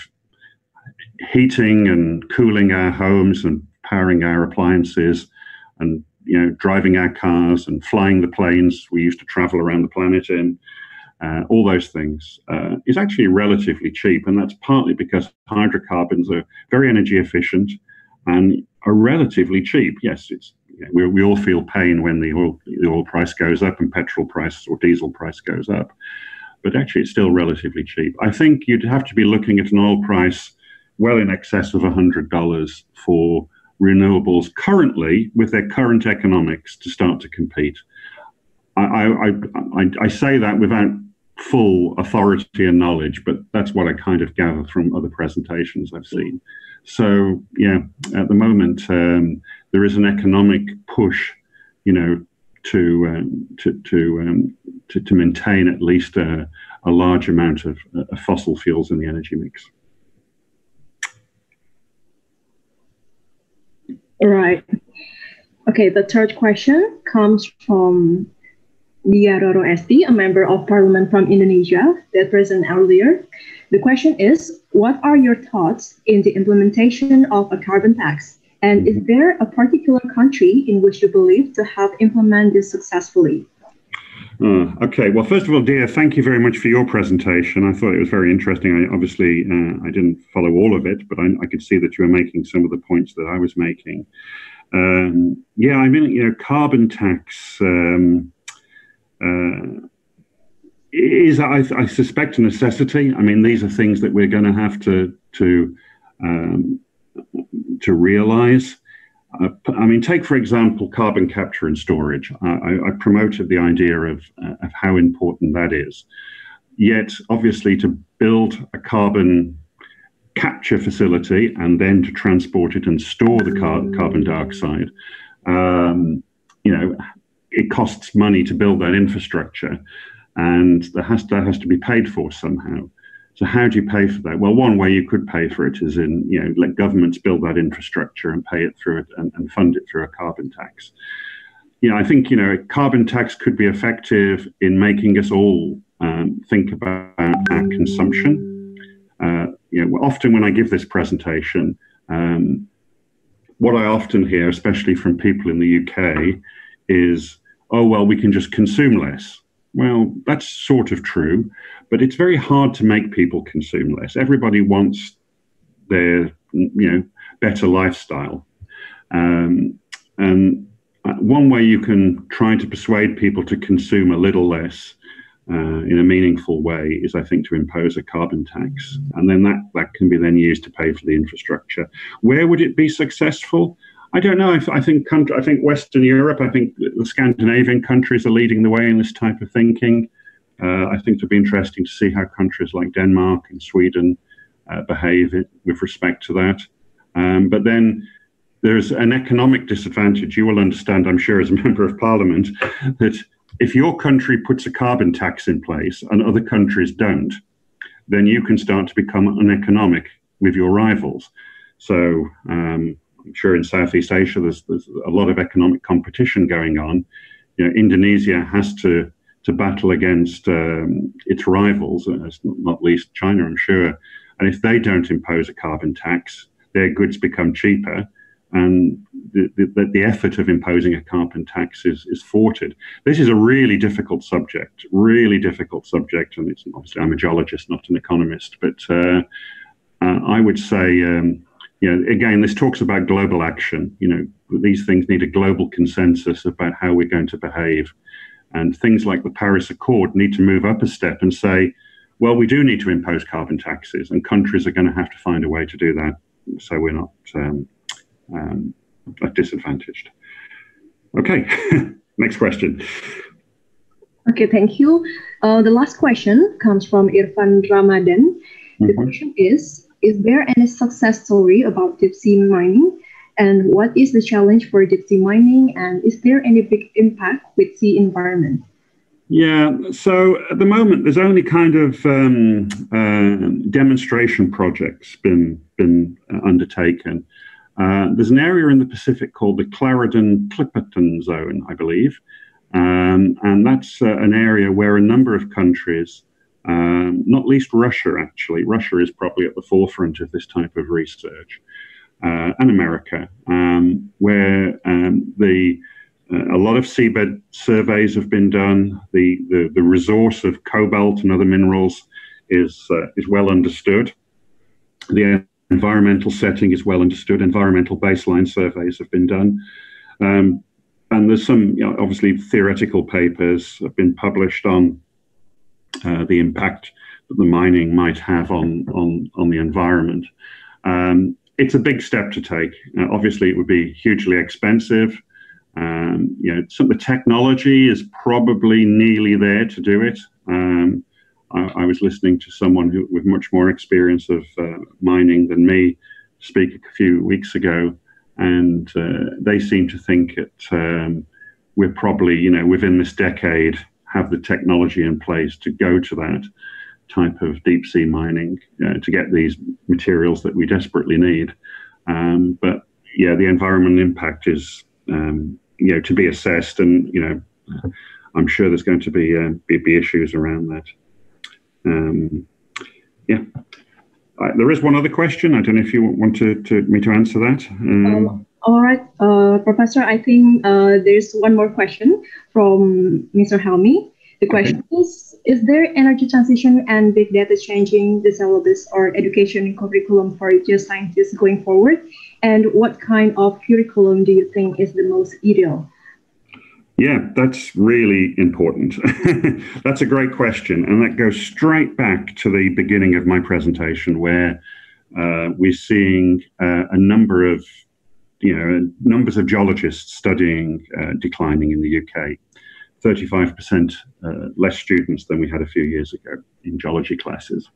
A: heating and cooling our homes and powering our appliances, and you know, driving our cars and flying the planes we used to travel around the planet in. Uh, all those things uh, is actually relatively cheap, and that's partly because hydrocarbons are very energy efficient and are relatively cheap. Yes, it's you know, we, we all feel pain when the oil the oil price goes up and petrol price or diesel price goes up, but actually it's still relatively cheap. I think you'd have to be looking at an oil price well in excess of one hundred dollars for renewables currently, with their current economics, to start to compete. I, I, I, I say that without full authority and knowledge, but that's what I kind of gather from other presentations I've seen. So yeah, at the moment um, there is an economic push, you know, to um, to to, um, to to maintain at least a, a large amount of uh, fossil fuels in the energy mix.
B: Right. Okay. The third question comes from Dia Roro Esti, a member of parliament from Indonesia that present earlier. The question is, what are your thoughts in the implementation of a carbon tax? And is there a particular country in which you believe to have implemented this successfully?
A: Uh, okay, well, first of all, Dia, thank you very much for your presentation. I thought it was very interesting. I obviously, uh, I didn't follow all of it, but I, I could see that you were making some of the points that I was making. Um, yeah, I mean, you know, carbon tax, um, Uh, is, I, I suspect, a necessity. I mean, these are things that we're going to have to to um, to realize. Uh, I mean, take, for example, carbon capture and storage. I, I promoted the idea of, uh, of how important that is. Yet, obviously, to build a carbon capture facility and then to transport it and store the car carbon dioxide, um, you know, it costs money to build that infrastructure, and that has, that has to be paid for somehow. So how do you pay for that? Well, one way you could pay for it is in, you know, let governments build that infrastructure and pay it through it and, and fund it through a carbon tax. You know, I think, you know, a carbon tax could be effective in making us all um, think about our consumption. Uh, you know, often when I give this presentation, um, what I often hear, especially from people in the U K, is, oh, well, we can just consume less. Well, that's sort of true, but it's very hard to make people consume less. Everybody wants their, you know, better lifestyle. Um, and one way you can try to persuade people to consume a little less uh, in a meaningful way is, I think, to impose a carbon tax. And then that, that can be then used to pay for the infrastructure. Where would it be successful? I don't know. I, I think I think Western Europe, I think the Scandinavian countries are leading the way in this type of thinking. Uh, I think it'll be interesting to see how countries like Denmark and Sweden uh, behave it, with respect to that. Um, but then there's an economic disadvantage. You will understand, I'm sure, as a member of parliament, that if your country puts a carbon tax in place and other countries don't, then you can start to become uneconomic with your rivals. So, um, I'm sure in Southeast Asia, there's, there's a lot of economic competition going on. You know, Indonesia has to, to battle against um, its rivals, not least China, I'm sure. And if they don't impose a carbon tax, their goods become cheaper, and the, the, the effort of imposing a carbon tax is, is thwarted. This is a really difficult subject, really difficult subject. And it's obviously, I'm a geologist, not an economist, but uh, uh, I would say, um, you know, again, this talks about global action. You know, these things need a global consensus about how we're going to behave. And things like the Paris Accord need to move up a step and say, well, we do need to impose carbon taxes, and countries are going to have to find a way to do that so we're not um, um, disadvantaged. Okay, next question.
B: Okay, thank you. Uh, the last question comes from Irfan Ramadan. The mm-hmm. question is, is there any success story about deep sea mining? And what is the challenge for deep sea mining? And is there any big impact with sea environment?
A: Yeah, so at the moment, there's only kind of um, uh, demonstration projects been, been uh, undertaken. Uh, there's an area in the Pacific called the Clarendon-Clipperton Zone, I believe. Um, and that's uh, an area where a number of countries, Um, not least Russia, actually. Russia is probably at the forefront of this type of research, uh, and America, um, where um, the uh, a lot of seabed surveys have been done. The, the, the resource of cobalt and other minerals is, uh, is well understood. The environmental setting is well understood. Environmental baseline surveys have been done. Um, and there's some, you know, obviously, theoretical papers have been published on Uh, the impact that the mining might have on on on the environment. Um, it's a big step to take. Uh, obviously, it would be hugely expensive. Um, you know, some of the technology is probably nearly there to do it. Um, I, I was listening to someone who, with much more experience of uh, mining than me, speak a few weeks ago, and uh, they seem to think that um, we're probably, you know, within this decade, have the technology in place to go to that type of deep sea mining uh, to get these materials that we desperately need. Um, but yeah, the environmental impact is, um, you know, to be assessed, and, you know, I'm sure there's going to be, uh, be, be issues around that. Um, yeah. Uh, there is one other question. I don't know if you want to, to me to answer that. Um,
B: um, all right, uh, Professor, I think uh, there's one more question from Mister Helmi. The question okay. is, is there energy transition and big data changing the syllabus or education curriculum for geoscientists going forward? And what kind of curriculum do you think is the most ideal?
A: Yeah, that's really important. That's a great question. And that goes straight back to the beginning of my presentation, where Uh, we're seeing uh, a number of, you know, numbers of geologists studying uh, declining in the U K. thirty-five percent uh, less students than we had a few years ago in geology classes.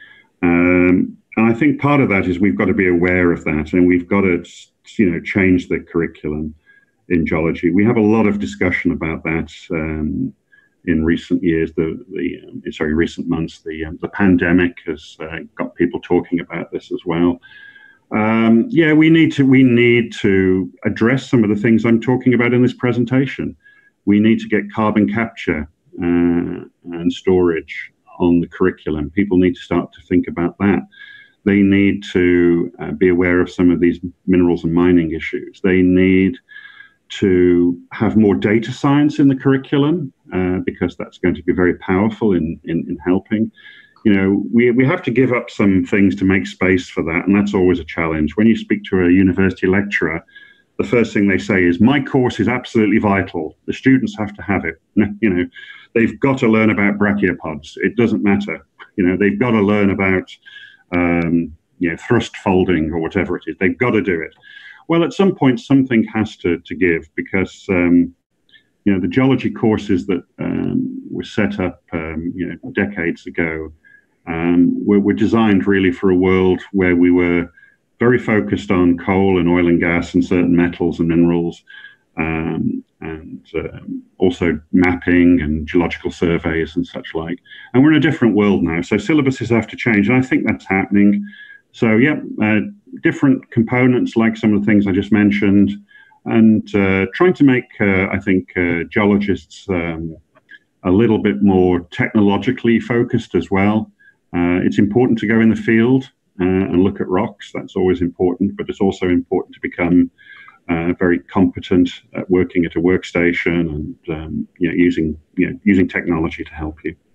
A: Um, and I think part of that is we've got to be aware of that, and we've got to, you know, change the curriculum in geology. We have a lot of discussion about that um, in recent years. The, the um, sorry, recent months. The um, the pandemic has uh, got people talking about this as well. Um, yeah, we need to we need to address some of the things I'm talking about in this presentation. We need to get carbon capture uh, and storage on the curriculum. People need to start to think about that. They need to uh, be aware of some of these minerals and mining issues. They need to have more data science in the curriculum uh, because that's going to be very powerful in, in, in helping. You know, we, we have to give up some things to make space for that, and that's always a challenge. When you speak to a university lecturer, the first thing they say is, my course is absolutely vital. The students have to have it. You know, they've got to learn about brachiopods. It doesn't matter. You know, they've got to learn about, um, you know, thrust folding or whatever it is. They've got to do it. Well, at some point, something has to, to give because, um, you know, the geology courses that um, were set up, um, you know, decades ago um, were, were designed really for a world where we were very focused on coal and oil and gas and certain metals and minerals, um, and um, also mapping and geological surveys and such like. And we're in a different world now, so syllabuses have to change, and I think that's happening. So, yeah, uh, different components like some of the things I just mentioned, and uh, trying to make, uh, I think, uh, geologists um, a little bit more technologically focused as well. Uh, it's important to go in the field Uh, and look at rocks. That's always important, but it's also important to become uh, very competent at working at a workstation and um, you know, using you know, using technology to help you.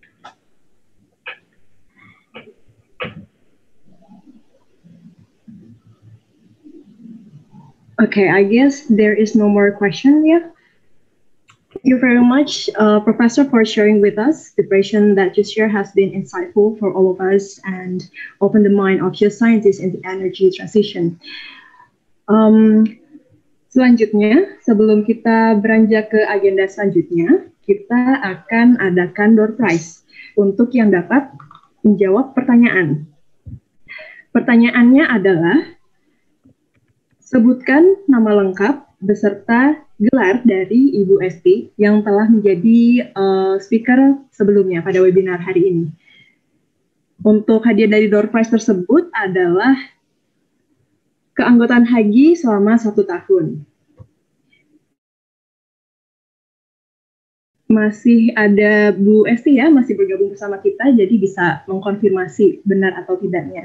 B: Okay, I guess there is no more question. Yeah. Thank you very much, uh, Professor, for sharing with us. The presentation that you share has been insightful for all of us and opened the mind of geoscientists in the energy transition. Um, selanjutnya, sebelum kita beranjak ke agenda selanjutnya, kita akan adakan door prize untuk yang dapat menjawab pertanyaan. Pertanyaannya adalah, sebutkan nama lengkap beserta gelar dari Ibu Esti yang telah menjadi uh, speaker sebelumnya pada webinar hari ini. Untuk hadiah dari door prize tersebut adalah keanggotaan haji selama satu tahun. Masih ada Bu Esti ya, masih bergabung bersama kita, jadi bisa mengkonfirmasi benar atau tidaknya.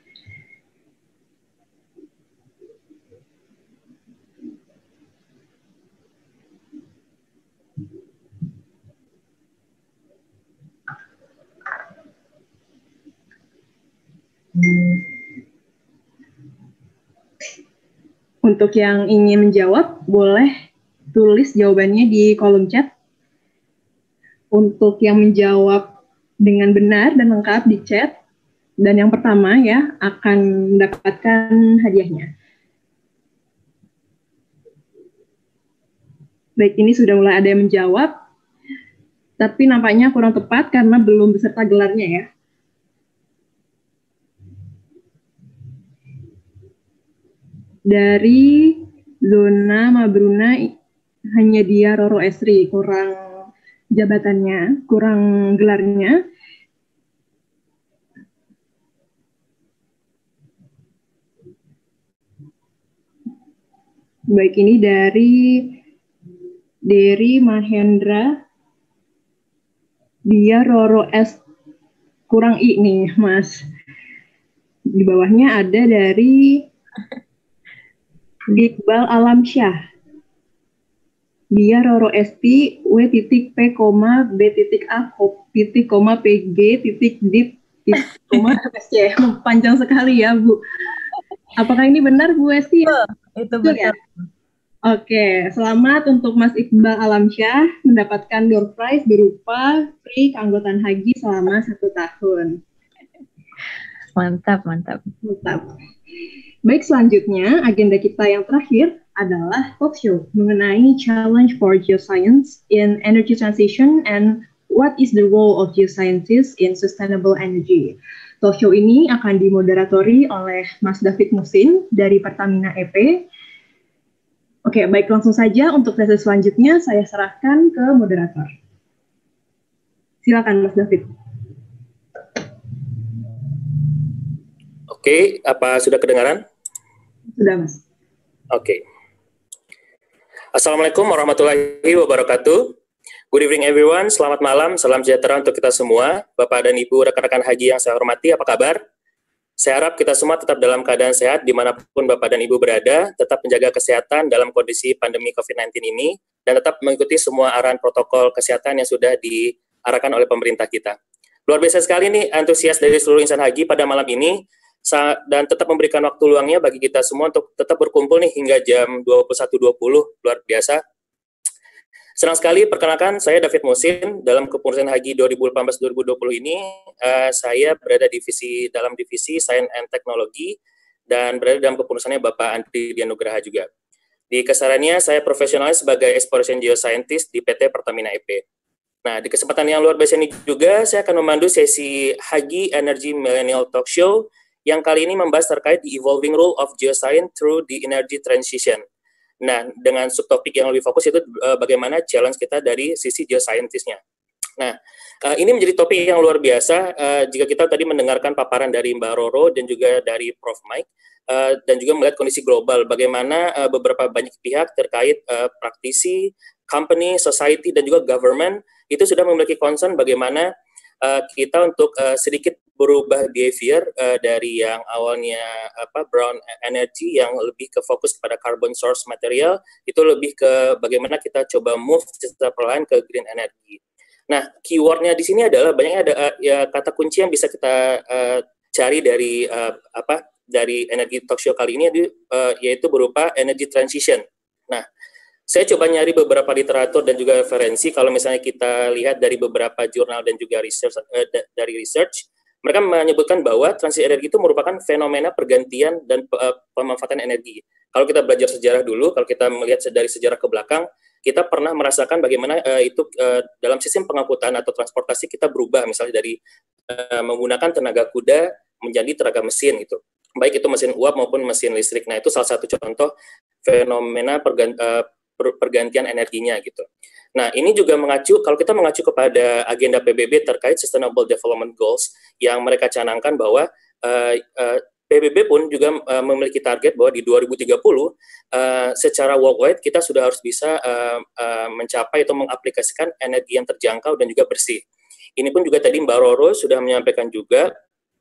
B: Untuk yang ingin menjawab, boleh tulis jawabannya di kolom chat. Untuk yang menjawab dengan benar dan lengkap di chat, dan yang pertama ya akan mendapatkan hadiahnya. Baik, ini sudah mulai ada yang menjawab, tapi nampaknya kurang tepat karena belum beserta gelarnya ya. Dari zona Mabruna hanya dia Roro Esri, kurang jabatannya, kurang gelarnya. Baik, ini dari Dery Mahendra, dia Roro S, kurang I nih Mas. Di bawahnya ada dari Iqbal Alamsyah, dia Roro Esti, W titik P, B titik A, titik koma P G titik Dip, titik koma S C. Panjang sekali ya Bu. Apakah ini benar Bu Esti?
D: Oh, itu betul. Ya?
B: Oke, selamat untuk Mas Iqbal Alamsyah mendapatkan door prize berupa free keanggotaan haji selama satu tahun.
D: Mantap, mantap.
B: Mantap. Baik, selanjutnya agenda kita yang terakhir adalah talk show mengenai challenge for geoscience in energy transition and what is the role of geoscientists in sustainable energy. Talk show ini akan dimoderatori oleh Mas David Musin dari Pertamina E P. Oke, baik, langsung saja untuk sesi selanjutnya saya serahkan ke moderator. Silakan Mas David.
E: Oke, apa sudah kedengaran?
B: Sudah, Mas.
E: Oke. Assalamualaikum warahmatullahi wabarakatuh. Good evening everyone, selamat malam, salam sejahtera untuk kita semua. Bapak dan Ibu, rekan-rekan haji yang saya hormati, apa kabar? Saya harap kita semua tetap dalam keadaan sehat dimanapun Bapak dan Ibu berada, tetap menjaga kesehatan dalam kondisi pandemi covid sembilan belas ini, dan tetap mengikuti semua arahan protokol kesehatan yang sudah diarahkan oleh pemerintah kita. Luar biasa sekali nih antusias dari seluruh insan haji pada malam ini, dan tetap memberikan waktu luangnya bagi kita semua untuk tetap berkumpul nih hingga jam dua puluh satu dua puluh, luar biasa. Senang sekali, perkenalkan saya David Musin. Dalam kepengurusan haji dua ribu delapan belas dua ribu dua puluh ini, uh, saya berada divisi dalam divisi Science and Technology dan berada dalam kepengurusannya Bapak Andri Dianugraha juga. Di kesehariannya saya profesional sebagai Exploration Geoscientist di P T Pertamina E P. Nah, di kesempatan yang luar biasa ini juga saya akan memandu sesi Haji Energy Millennial Talk Show yang kali ini membahas terkait the evolving role of geoscience through the energy transition. Nah, dengan subtopik yang lebih fokus itu uh, bagaimana challenge kita dari sisi geoscientist-nya. Nah, uh, ini menjadi topik yang luar biasa uh, jika kita tadi mendengarkan paparan dari Mbak Roro dan juga dari Prof Mike uh, dan juga melihat kondisi global, bagaimana uh, beberapa banyak pihak terkait uh, praktisi, company, society, dan juga government itu sudah memiliki concern bagaimana uh, kita untuk uh, sedikit berubah behavior uh, dari yang awalnya apa brown energy yang lebih ke fokus kepada carbon source material, itu lebih ke bagaimana kita coba move secara perlahan ke green energy. Nah, keywordnya di sini adalah banyaknya ada uh, ya kata kunci yang bisa kita uh, cari dari uh, apa dari energi talk show kali ini uh, yaitu berupa energy transition. Nah, saya coba nyari beberapa literatur dan juga referensi. Kalau misalnya kita lihat dari beberapa jurnal dan juga research uh, dari research, mereka menyebutkan bahwa transisi energi itu merupakan fenomena pergantian dan uh, pemanfaatan energi. Kalau kita belajar sejarah dulu, kalau kita melihat dari sejarah ke belakang, kita pernah merasakan bagaimana uh, itu uh, dalam sistem pengangkutan atau transportasi kita berubah, misalnya dari uh, menggunakan tenaga kuda menjadi tenaga mesin itu. Baik itu mesin uap maupun mesin listrik. Nah, itu salah satu contoh fenomena pergantian uh, pergantian energinya gitu. Nah, ini juga mengacu, kalau kita mengacu kepada agenda P B B terkait Sustainable Development Goals yang mereka canangkan bahwa uh, uh, P B B pun juga uh, memiliki target bahwa di dua ribu tiga puluh uh, secara worldwide kita sudah harus bisa uh, uh, mencapai atau mengaplikasikan energi yang terjangkau dan juga bersih. Ini pun juga tadi Mbak Roro sudah menyampaikan juga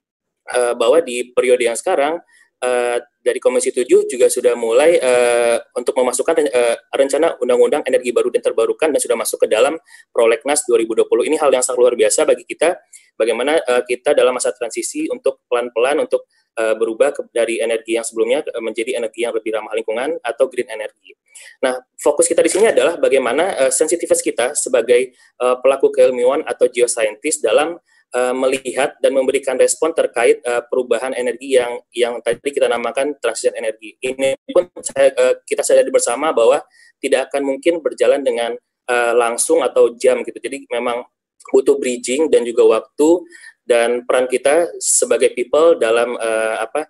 E: uh, bahwa di periode yang sekarang Uh, dari Komisi tujuh juga sudah mulai uh, untuk memasukkan uh, rencana Undang-Undang Energi Baru dan Terbarukan dan sudah masuk ke dalam Prolegnas dua ribu dua puluh. Ini hal yang sangat luar biasa bagi kita, bagaimana uh, kita dalam masa transisi untuk pelan-pelan untuk uh, berubah ke, dari energi yang sebelumnya uh, menjadi energi yang lebih ramah lingkungan atau green energy. Nah, fokus kita di sini adalah bagaimana uh, sensitivitas kita sebagai uh, pelaku keilmuan atau geoscientist dalam Uh, melihat dan memberikan respon terkait uh, perubahan energi yang yang tadi kita namakan transition energi. Ini pun saya, uh, kita sadari bersama bahwa tidak akan mungkin berjalan dengan uh, langsung atau jam gitu. Jadi memang butuh bridging dan juga waktu dan peran kita sebagai people dalam uh, apa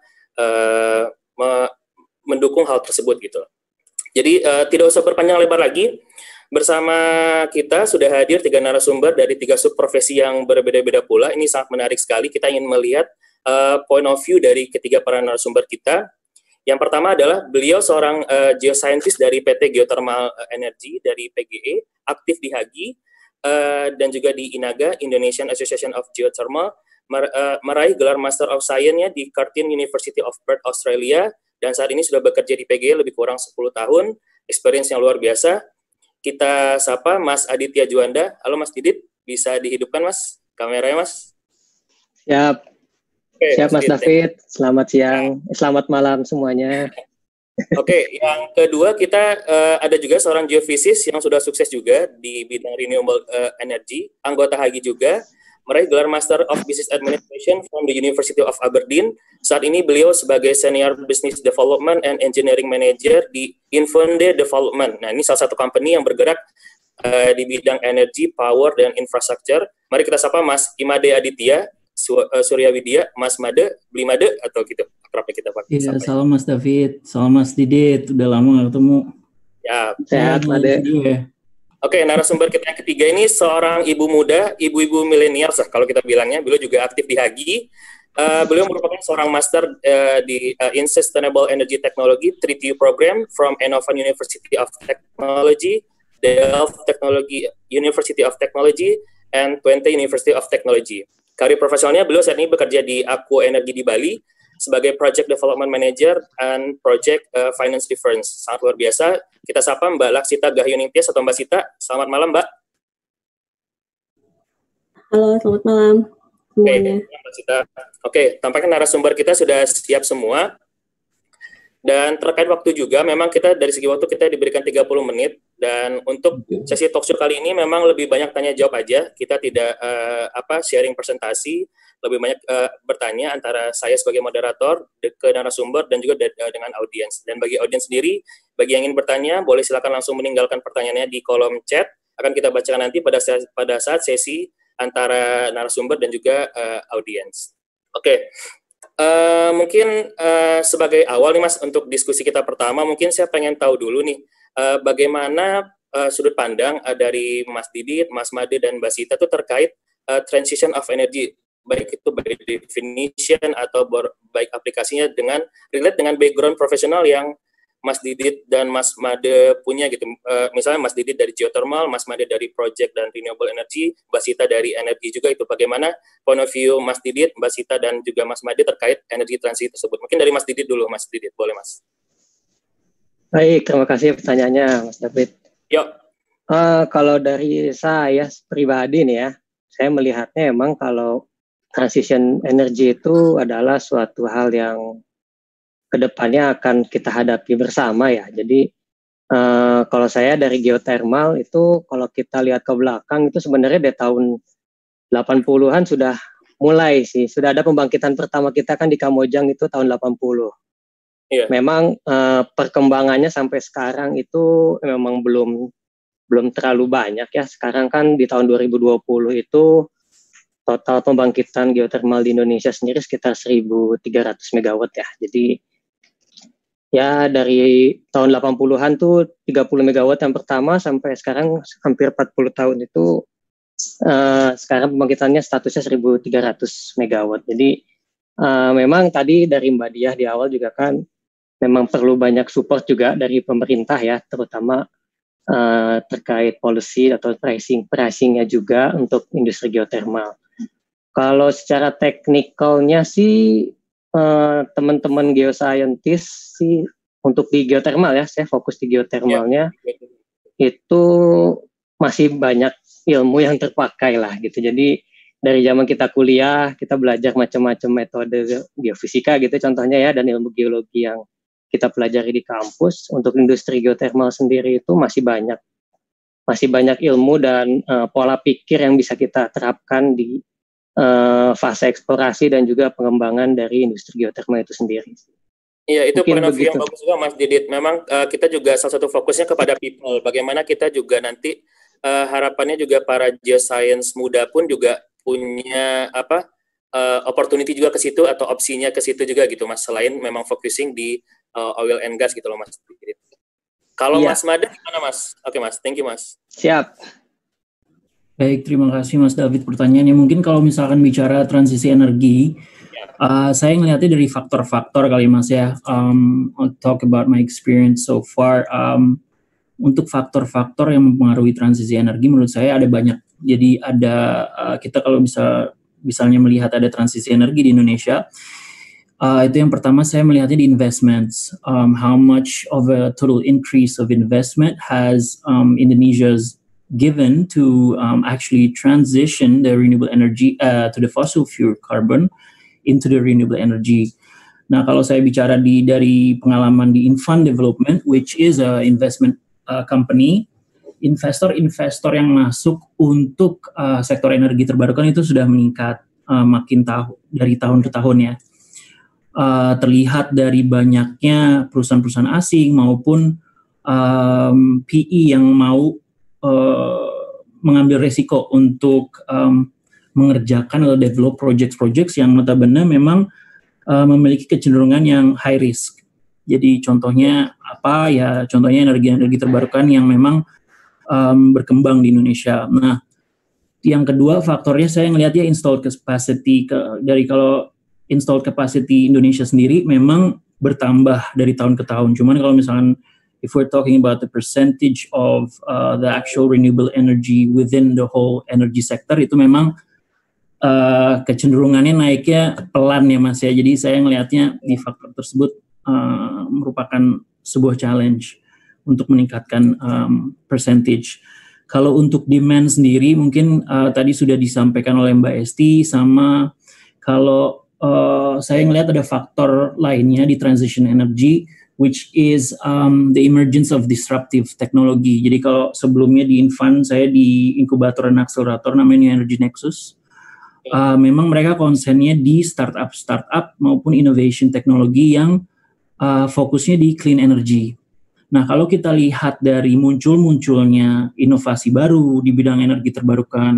E: uh, me mendukung hal tersebut gitu. Jadi uh, tidak usah berpanjang lebar lagi. Bersama kita sudah hadir tiga narasumber dari tiga subprofesi yang berbeda-beda pula. Ini sangat menarik sekali. Kita ingin melihat uh, point of view dari ketiga para narasumber kita. Yang pertama adalah beliau seorang uh, geoscientist dari P T Geothermal Energy dari P G E, aktif di Hagi, uh, dan juga di INAGA, Indonesian Association of Geothermal, mer uh, meraih gelar Master of Science-nya di Curtin University of Perth, Australia, dan saat ini sudah bekerja di P G E lebih kurang sepuluh tahun, experience yang luar biasa. Kita sapa Mas Aditya Juanda. Halo Mas Didit, bisa dihidupkan Mas kameranya Mas?
F: Siap.
E: Oke,
F: Siap Mas, Mas David. Selamat siang,
E: nah.
F: selamat malam semuanya.
E: Oke, yang kedua kita uh, ada juga seorang geofisis yang sudah sukses juga di bidang renewable uh, energy, anggota Hagi juga. meraih gelar Master of Business Administration from the University of Aberdeen. Saat ini beliau sebagai Senior Business Development and Engineering Manager di Infonde Development. Nah, ini salah satu company yang bergerak uh, di bidang energi, power, dan infrastructure. Mari kita sapa Mas Imade Aditya, Su uh, Surya Widya, Mas Made, Bli Made, atau gitu akrabnya kita pakai.
D: Iya, salam Mas David, salam Mas Didit, udah lama nggak ketemu.
E: Ya,
F: sehat Made.
E: Oke, narasumber kita yang ketiga ini seorang ibu muda, ibu-ibu milenial, kalau kita bilangnya. Beliau juga aktif di H A G I. Uh, beliau merupakan seorang master uh, di uh, in Sustainable Energy Technology three T U program from Enovan University of Technology, Delft Technology University of Technology, and Twente University of Technology. Karir profesionalnya beliau saat ini bekerja di Aqua Energy di Bali sebagai Project Development Manager and Project uh, Finance Reference. Sangat luar biasa. Kita sapa Mbak Laksita Gahyuningtyas atau Mbak Sita. Selamat malam, Mbak.
G: Halo, selamat malam semuanya.
E: Oke, Mbak Sita. Oke, tampaknya narasumber kita sudah siap semua. Dan terkait waktu juga, memang kita dari segi waktu kita diberikan tiga puluh menit. Dan untuk sesi talkshow kali ini memang lebih banyak tanya jawab aja. Kita tidak uh, apa sharing presentasi, lebih banyak uh, bertanya antara saya sebagai moderator ke narasumber dan juga de- dengan audiens. Dan bagi audiens sendiri, bagi yang ingin bertanya, boleh silakan langsung meninggalkan pertanyaannya di kolom chat. Akan kita bacakan nanti pada saat, pada saat sesi antara narasumber dan juga uh, audiens. Oke. Okay. Uh, mungkin uh, sebagai awal nih Mas, untuk diskusi kita pertama, mungkin saya pengen tahu dulu nih, uh, bagaimana uh, sudut pandang uh, dari Mas Didit, Mas Made, dan Mbak Sita itu terkait uh, transition of energy, baik itu by definition atau baik aplikasinya dengan relate dengan background profesional yang Mas Didit dan Mas Made punya gitu. Uh, misalnya Mas Didit dari geothermal, Mas Made dari project dan renewable energy, Mbak Sita dari energi juga, itu bagaimana point of view Mas Didit, Mbak Sita, dan juga Mas Made terkait energi transit tersebut. Mungkin dari Mas Didit dulu, Mas Didit, boleh Mas?
F: Baik, terima kasih pertanyaannya Mas David.
E: Yuk.
F: Uh, kalau dari saya pribadi nih ya, saya melihatnya emang kalau transition energy itu adalah suatu hal yang kedepannya akan kita hadapi bersama ya. Jadi uh, kalau saya dari geothermal itu, kalau kita lihat ke belakang itu sebenarnya dari tahun delapan puluhan sudah mulai sih. Sudah ada pembangkitan pertama kita kan di Kamojang itu tahun delapan puluh. Iya. Memang uh, perkembangannya sampai sekarang itu memang belum belum terlalu banyak ya. Sekarang kan di tahun dua ribu dua puluh itu total pembangkitan geothermal di Indonesia sendiri sekitar seribu tiga ratus megawatt ya. Jadi ya dari tahun delapan puluhan tuh tiga puluh megawatt yang pertama sampai sekarang hampir empat puluh tahun itu uh, sekarang pembangkitannya statusnya seribu tiga ratus megawatt. Jadi uh, memang tadi dari Mbak Diah di awal juga kan memang perlu banyak support juga dari pemerintah ya, terutama uh, terkait policy atau pricing pricingnya juga untuk industri geothermal. Kalau secara teknikalnya sih Uh, teman-teman geoscientist sih untuk di geothermal ya, saya fokus di geothermalnya, yeah. Itu masih banyak ilmu yang terpakai lah gitu. Jadi dari zaman kita kuliah kita belajar macam-macam metode geofisika gitu contohnya ya, dan ilmu geologi yang kita pelajari di kampus. Untuk industri geothermal sendiri itu masih banyak masih banyak ilmu dan uh, pola pikir yang bisa kita terapkan di Uh, fase eksplorasi dan juga pengembangan dari industri geothermal itu sendiri.
E: Iya, itu point of view yang bagus juga Mas Didit. Memang uh, kita juga salah satu fokusnya kepada people. Bagaimana kita juga nanti uh, harapannya juga para geoscience muda pun juga punya apa uh, opportunity juga ke situ atau opsinya ke situ juga gitu Mas. Selain memang focusing di uh, oil and gas gitu loh Mas Didit. Kalau iya. Mas Made gimana Mas? Oke Mas, thank you Mas.
F: Siap.
D: Baik, terima kasih Mas David pertanyaannya. Mungkin kalau misalkan bicara transisi energi, uh, saya ngelihatnya dari faktor-faktor kali Mas ya. Um, I'll talk about my experience so far. Um, untuk faktor-faktor yang mempengaruhi transisi energi, menurut saya ada banyak. Jadi ada uh, kita kalau bisa misalnya melihat ada transisi energi di Indonesia. Uh, itu yang pertama saya melihatnya di investments. Um, how much of a total increase of investment has um, Indonesia's given to um, actually transition the renewable energy uh, to the fossil fuel carbon into the renewable energy. Nah, kalau saya bicara di dari pengalaman di Infund Development, which is a investment uh, company investor-investor yang masuk untuk uh, sektor energi terbarukan itu sudah meningkat uh, makin tahu dari tahun ke tahun ya. Uh, terlihat dari banyaknya perusahaan-perusahaan asing maupun um, P E yang mau uh, mengambil resiko untuk um, mengerjakan atau develop project-project yang notabene memang uh, memiliki kecenderungan yang high risk. Jadi contohnya apa ya? Contohnya energi-energi terbarukan yang memang Um, berkembang di Indonesia. Nah, yang kedua faktornya saya ngelihatnya installed capacity ke, dari kalau installed capacity Indonesia sendiri memang bertambah dari tahun ke tahun. Cuman kalau misalkan if we're talking about the percentage of uh, the actual renewable energy within the whole energy sector itu memang uh, kecenderungannya naiknya pelan ya Mas ya. Jadi saya ngelihatnya di faktor tersebut uh, merupakan sebuah challenge untuk meningkatkan um, percentage. Kalau untuk demand sendiri mungkin uh, tadi sudah disampaikan oleh Mbak Esti, sama kalau uh, saya ngelihat ada faktor lainnya di transition energy, which is um, the emergence of disruptive technology. Jadi kalau sebelumnya di Infund saya di inkubator dan akselerator namanya Energy Nexus, uh, memang mereka konsennya di startup-startup maupun innovation teknologi yang uh, fokusnya di clean energy. Nah, kalau kita lihat dari muncul-munculnya inovasi baru di bidang energi terbarukan,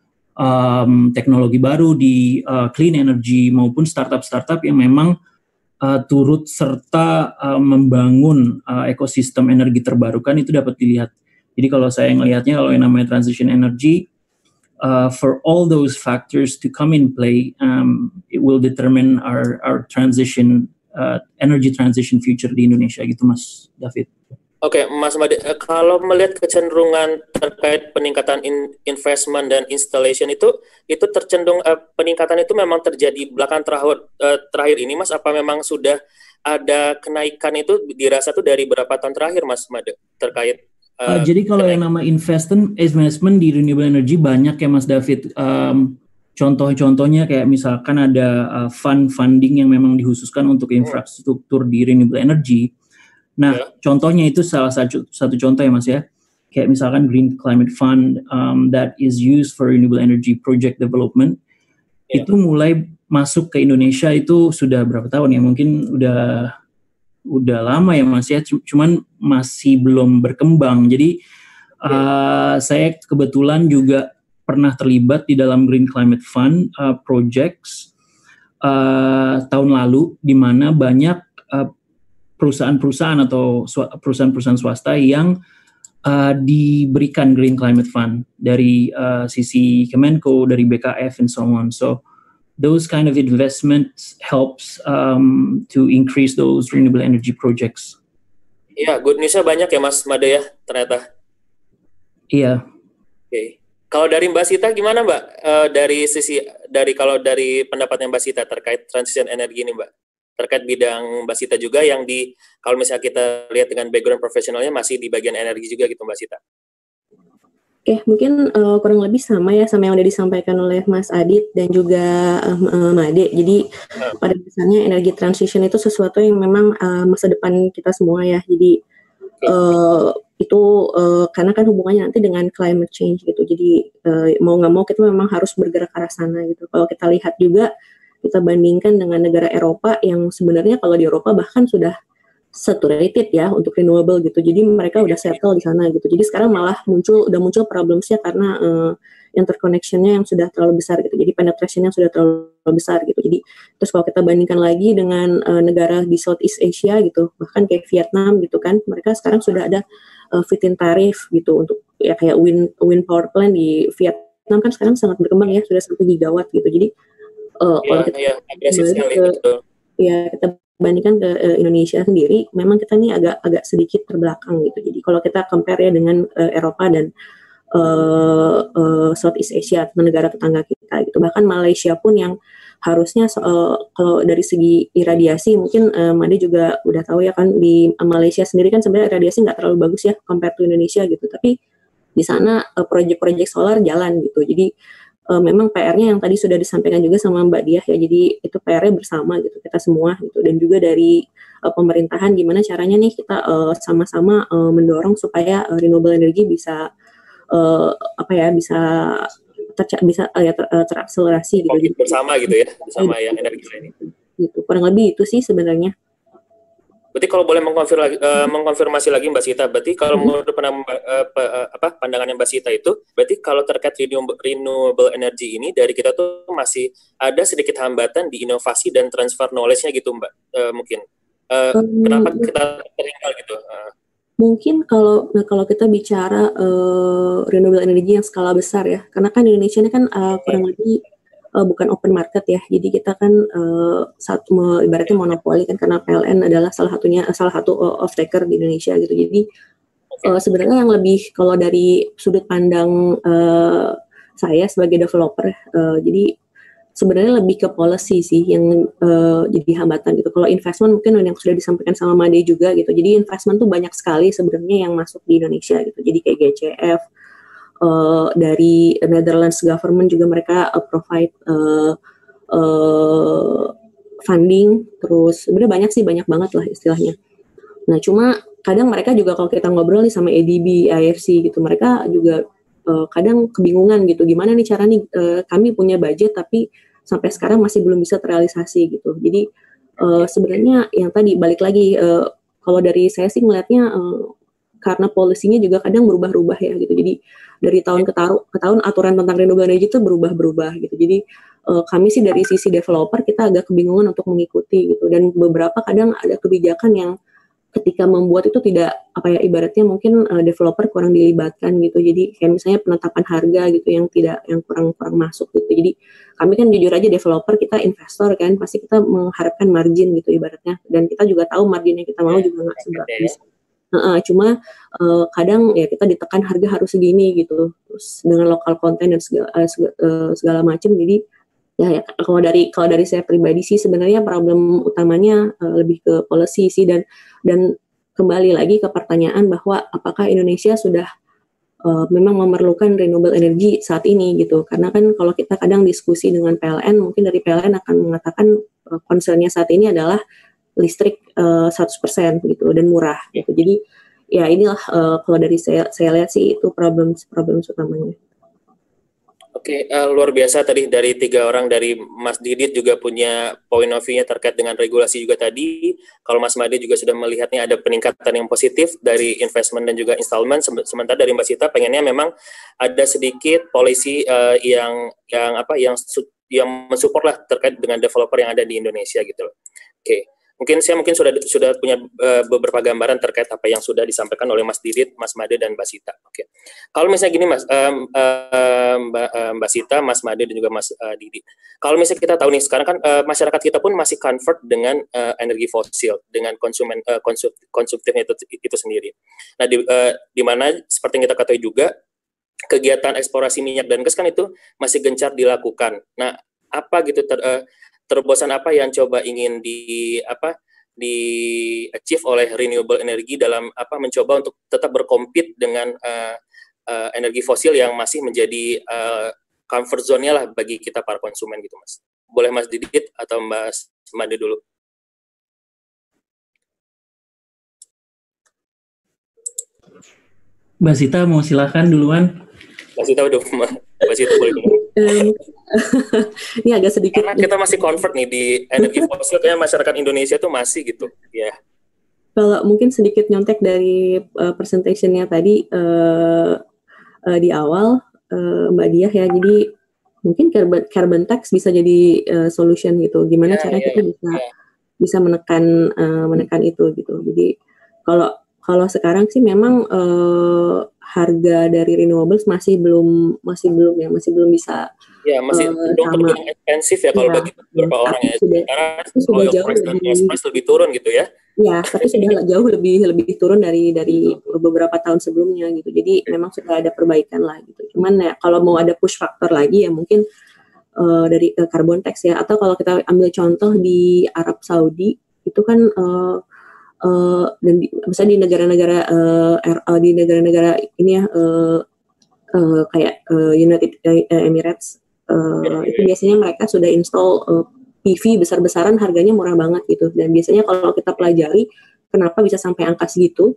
D: um, teknologi baru di uh, clean energy maupun startup-startup yang memang uh, turut serta uh, membangun uh, ekosistem energi terbarukan itu dapat dilihat. Jadi kalau saya ngelihatnya kalau yang namanya transition energy, uh, for all those factors to come in play, um, it will determine our our transition uh, energy transition future di Indonesia gitu, Mas David.
E: Oke, okay, Mas Made, kalau melihat kecenderungan terkait peningkatan in, investment dan installation itu, itu tercenderung uh, peningkatan itu memang terjadi belakang terakhir, uh, terakhir ini, Mas. Apa memang sudah ada kenaikan itu dirasa tuh dari berapa tahun terakhir, Mas Made, terkait?
D: Uh, uh, jadi kalau kenaikan. Yang nama investment, investment di renewable energy banyak ya, Mas David. Um, contoh-contohnya kayak misalkan ada uh, fund funding yang memang dikhususkan untuk infrastruktur hmm. di renewable energy. Nah, yeah. contohnya itu salah satu satu contoh ya Mas ya, kayak misalkan Green Climate Fund um, that is used for renewable energy project development, yeah. itu mulai masuk ke Indonesia itu sudah berapa tahun ya? Mungkin udah udah lama ya Mas ya, cuman masih belum berkembang. Jadi yeah. uh, saya kebetulan juga pernah terlibat di dalam Green Climate Fund uh, projects uh, tahun lalu, di mana banyak uh, perusahaan-perusahaan atau perusahaan-perusahaan swasta yang uh, diberikan Green Climate Fund dari uh, sisi Kemenko, dari B K F, and so on. So those kind of investments helps um, to increase those renewable energy projects.
E: Iya, good news-nya banyak ya Mas Made ya, ternyata.
D: Iya.
E: Oke. Okay. Kalau dari Mbak Sita gimana Mbak? Uh, dari sisi dari kalau dari pendapatnya Mbak Sita terkait transition energi ini Mbak? Terkait bidang Mbak Sita juga yang di, kalau misalnya kita lihat dengan background profesionalnya masih di bagian energi juga gitu Mbak Sita.
G: Oke, mungkin uh, kurang lebih sama ya sama yang udah disampaikan oleh Mas Adit dan juga uh, Made. Jadi uh. pada dasarnya energi transition itu sesuatu yang memang uh, masa depan kita semua ya. Jadi uh, itu uh, karena kan hubungannya nanti dengan climate change gitu. Jadi uh, mau nggak mau kita memang harus bergerak ke arah sana gitu. Kalau kita lihat juga, kita bandingkan dengan negara Eropa yang sebenarnya kalau di Eropa bahkan sudah saturated ya untuk renewable gitu. Jadi mereka udah settle di sana gitu. Jadi sekarang malah muncul udah muncul problemsnya karena uh, interconnection-nya yang sudah terlalu besar gitu. Jadi penetration-nya sudah terlalu besar gitu. Jadi terus kalau kita bandingkan lagi dengan uh, negara di Southeast Asia gitu, bahkan kayak Vietnam gitu kan, mereka sekarang sudah ada uh, feed-in tarif gitu untuk ya kayak wind wind power plant di Vietnam kan sekarang sangat berkembang ya, sudah satu gigawatt gitu. Jadi Uh,
E: ya,
G: kalau kita
E: ya,
G: ke, ya kita bandingkan ke uh, Indonesia sendiri, memang kita nih agak agak sedikit terbelakang gitu. Jadi kalau kita compare ya dengan uh, Eropa dan uh, uh, Southeast Asia atau negara tetangga kita gitu. Bahkan Malaysia pun yang harusnya uh, kalau dari segi iradiasi mungkin uh, Made juga udah tahu ya kan di Malaysia sendiri kan sebenarnya iradiasi nggak terlalu bagus ya compare to Indonesia gitu. Tapi di sana uh, proyek-proyek solar jalan gitu. Jadi Uh, memang P R-nya yang tadi sudah disampaikan juga sama Mbak Diah ya, jadi itu P R-nya bersama gitu kita semua gitu, dan juga dari uh, pemerintahan gimana caranya nih kita uh, sama-sama uh, mendorong supaya uh, renewable energy bisa uh, apa ya bisa terca- bisa uh, ya ter, uh, terakselerasi gitu.
E: Komplit bersama gitu ya, bersama yang energi ini.
G: Gitu. Kurang lebih itu sih sebenarnya.
E: Berarti kalau boleh mengkonfirmasi, uh, mengkonfirmasi lagi Mbak Sita, berarti kalau menurut penam, uh, uh, apa pandangannya Mbak Sita itu, berarti kalau terkait renewable, renewable energy ini dari kita tuh masih ada sedikit hambatan di inovasi dan transfer knowledge-nya gitu Mbak, uh, mungkin. Uh, um, kenapa kita tertinggal gitu? Uh.
G: Mungkin kalau nah kalau kita bicara uh, renewable energy yang skala besar ya, karena kan Indonesia ini kan uh, kurang lebih Uh, bukan open market ya, jadi kita kan uh, satu me, ibaratnya monopoli kan karena P L N adalah salah satunya salah satu uh, off taker di Indonesia gitu. Jadi uh, sebenarnya yang lebih kalau dari sudut pandang uh, saya sebagai developer, uh, jadi sebenarnya lebih ke policy sih yang uh, jadi hambatan gitu. Kalau investment mungkin yang sudah disampaikan sama Made juga gitu. Jadi investment tuh banyak sekali sebenarnya yang masuk di Indonesia gitu. Jadi kayak G C F. Uh, dari Netherlands government juga mereka uh, provide uh, uh, funding, terus sebenarnya banyak sih banyak banget lah istilahnya. Nah cuma kadang mereka juga kalau kita ngobrol nih sama A D B, I R C gitu, mereka juga uh, kadang kebingungan gitu, gimana nih cara nih uh, kami punya budget tapi sampai sekarang masih belum bisa terrealisasi gitu. Jadi uh, sebenarnya yang tadi balik lagi uh, kalau dari saya sih ngelihatnya uh, karena polisinya juga kadang berubah-ubah ya gitu. Jadi dari tahun ke, taru, ke tahun aturan tentang renewable energy itu berubah-berubah gitu. Jadi uh, kami sih dari sisi developer kita agak kebingungan untuk mengikuti gitu. Dan beberapa kadang ada kebijakan yang ketika membuat itu tidak apa ya ibaratnya mungkin uh, developer kurang dilibatkan gitu. Jadi kayak misalnya penetapan harga gitu yang tidak yang kurang-kurang masuk gitu. Jadi kami kan jujur aja developer, kita investor kan pasti kita mengharapkan margin gitu ibaratnya. Dan kita juga tahu margin yang kita mau juga nggak seberapa. Uh, cuma uh, kadang ya kita ditekan harga harus segini gitu, terus dengan lokal konten dan segala, uh, segala, uh, segala macam. Jadi ya, ya kalau dari kalau dari saya pribadi sih sebenarnya problem utamanya uh, lebih ke policy sih dan dan kembali lagi ke pertanyaan bahwa apakah Indonesia sudah uh, memang memerlukan renewable energy saat ini gitu. Karena kan kalau kita kadang diskusi dengan P L N, mungkin dari P L N akan mengatakan uh, concernnya saat ini adalah listrik uh, seratus persen gitu dan murah gitu. Jadi ya inilah uh, kalau dari saya saya lihat sih itu problem problem utamanya.
E: Oke, uh, luar biasa tadi dari tiga orang, dari Mas Didit juga punya point of view-nya terkait dengan regulasi juga tadi. Kalau Mas Made juga sudah melihatnya ada peningkatan yang positif dari investment dan juga installment. Sementara dari Mbak Sita pengennya memang ada sedikit policy uh, yang yang apa yang yang mensupport lah terkait dengan developer yang ada di Indonesia gitu loh. Oke. Mungkin saya mungkin sudah sudah punya uh, beberapa gambaran terkait apa yang sudah disampaikan oleh Mas Didit, Mas Made, dan Mbak Sita. Oke, kalau misalnya gini Mas, um, uh, Mbak, uh, Mbak Sita, Mas Made, dan juga Mas uh, Didit. Kalau misalnya kita tahu nih sekarang kan uh, masyarakat kita pun masih convert dengan uh, energi fosil, dengan konsumen uh, konsum, konsumtifnya itu, itu sendiri. Nah, di, uh, di mana seperti yang kita ketahui juga kegiatan eksplorasi minyak dan gas kan itu masih gencar dilakukan. Nah, apa gitu ter, uh, terobosan apa yang coba ingin di apa di achieve oleh renewable energy dalam apa mencoba untuk tetap berkompet dengan uh, uh, energi fosil yang masih menjadi uh, comfort zone-nya lah bagi kita para konsumen gitu Mas. Boleh Mas Didit atau Mas Made dulu?
D: Mbak Sita mau silakan duluan.
E: Mbak Sita udah Mbak Sita boleh dulu.
G: Ini agak sedikit.
E: Karena kita masih convert nih di energi fosil, kayaknya masyarakat Indonesia tuh masih gitu, ya.
G: Kalau mungkin sedikit nyontek dari uh, presentation-nya tadi uh, uh, di awal uh, Mbak Diah ya, jadi mungkin carbon, carbon tax bisa jadi uh, solution gitu. Gimana ya, cara ya, kita bisa ya. bisa menekan uh, menekan itu gitu. Jadi kalau kalau sekarang sih memang uh, harga dari renewables masih belum masih belum ya masih belum bisa
E: ya masih uh, belum intensif ya kalau ya, bagi beberapa ya, orang ya.
G: Sudah,
E: karena
G: sudah jauh
E: price
G: lebih,
E: dan price lebih turun gitu ya.
G: Ya, tapi sudah jauh lebih lebih turun dari dari beberapa tahun sebelumnya gitu. Jadi memang sudah ada perbaikan lah gitu. Cuman ya kalau mau ada push factor lagi ya mungkin uh, dari uh, carbon tax ya, atau kalau kita ambil contoh di Arab Saudi itu kan uh, Uh, dan di, misalnya di negara-negara uh, uh, di negara-negara ini ya uh, uh, kayak uh, United Emirates uh, itu biasanya mereka sudah install uh, P V besar-besaran, harganya murah banget gitu. Dan biasanya kalau kita pelajari kenapa bisa sampai angka segitu,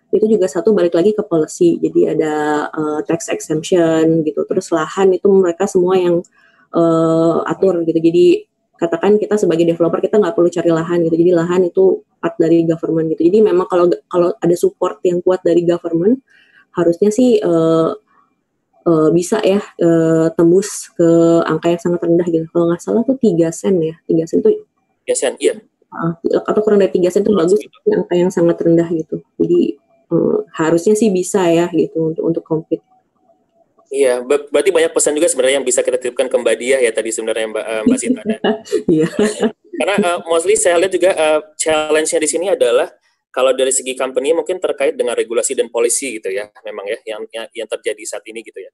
G: itu juga satu balik lagi ke policy. Jadi ada uh, tax exemption gitu. Terus lahan itu mereka semua yang uh, atur gitu. Jadi katakan kita sebagai developer kita nggak perlu cari lahan gitu. Jadi lahan itu part dari government gitu. Jadi memang kalau kalau ada support yang kuat dari government, harusnya sih uh, uh, bisa ya uh, tembus ke angka yang sangat rendah gitu. Kalau nggak salah tuh tiga sen ya. tiga sen tuh
E: tiga sen, iya.
G: Uh, atau kurang dari tiga sen itu bagus, angka yang sangat rendah gitu. Jadi Hmm, harusnya sih bisa ya gitu untuk untuk compete.
E: Iya, ber- berarti banyak pesan juga sebenarnya yang bisa kita titipkan ke Mbak Dia ya tadi sebenarnya Mbak uh, Mbak Sita.
G: Iya.
E: Karena uh, mostly saya lihat juga uh, challenge-nya di sini adalah kalau dari segi company mungkin terkait dengan regulasi dan policy gitu ya, memang ya yang yang, yang terjadi saat ini gitu ya.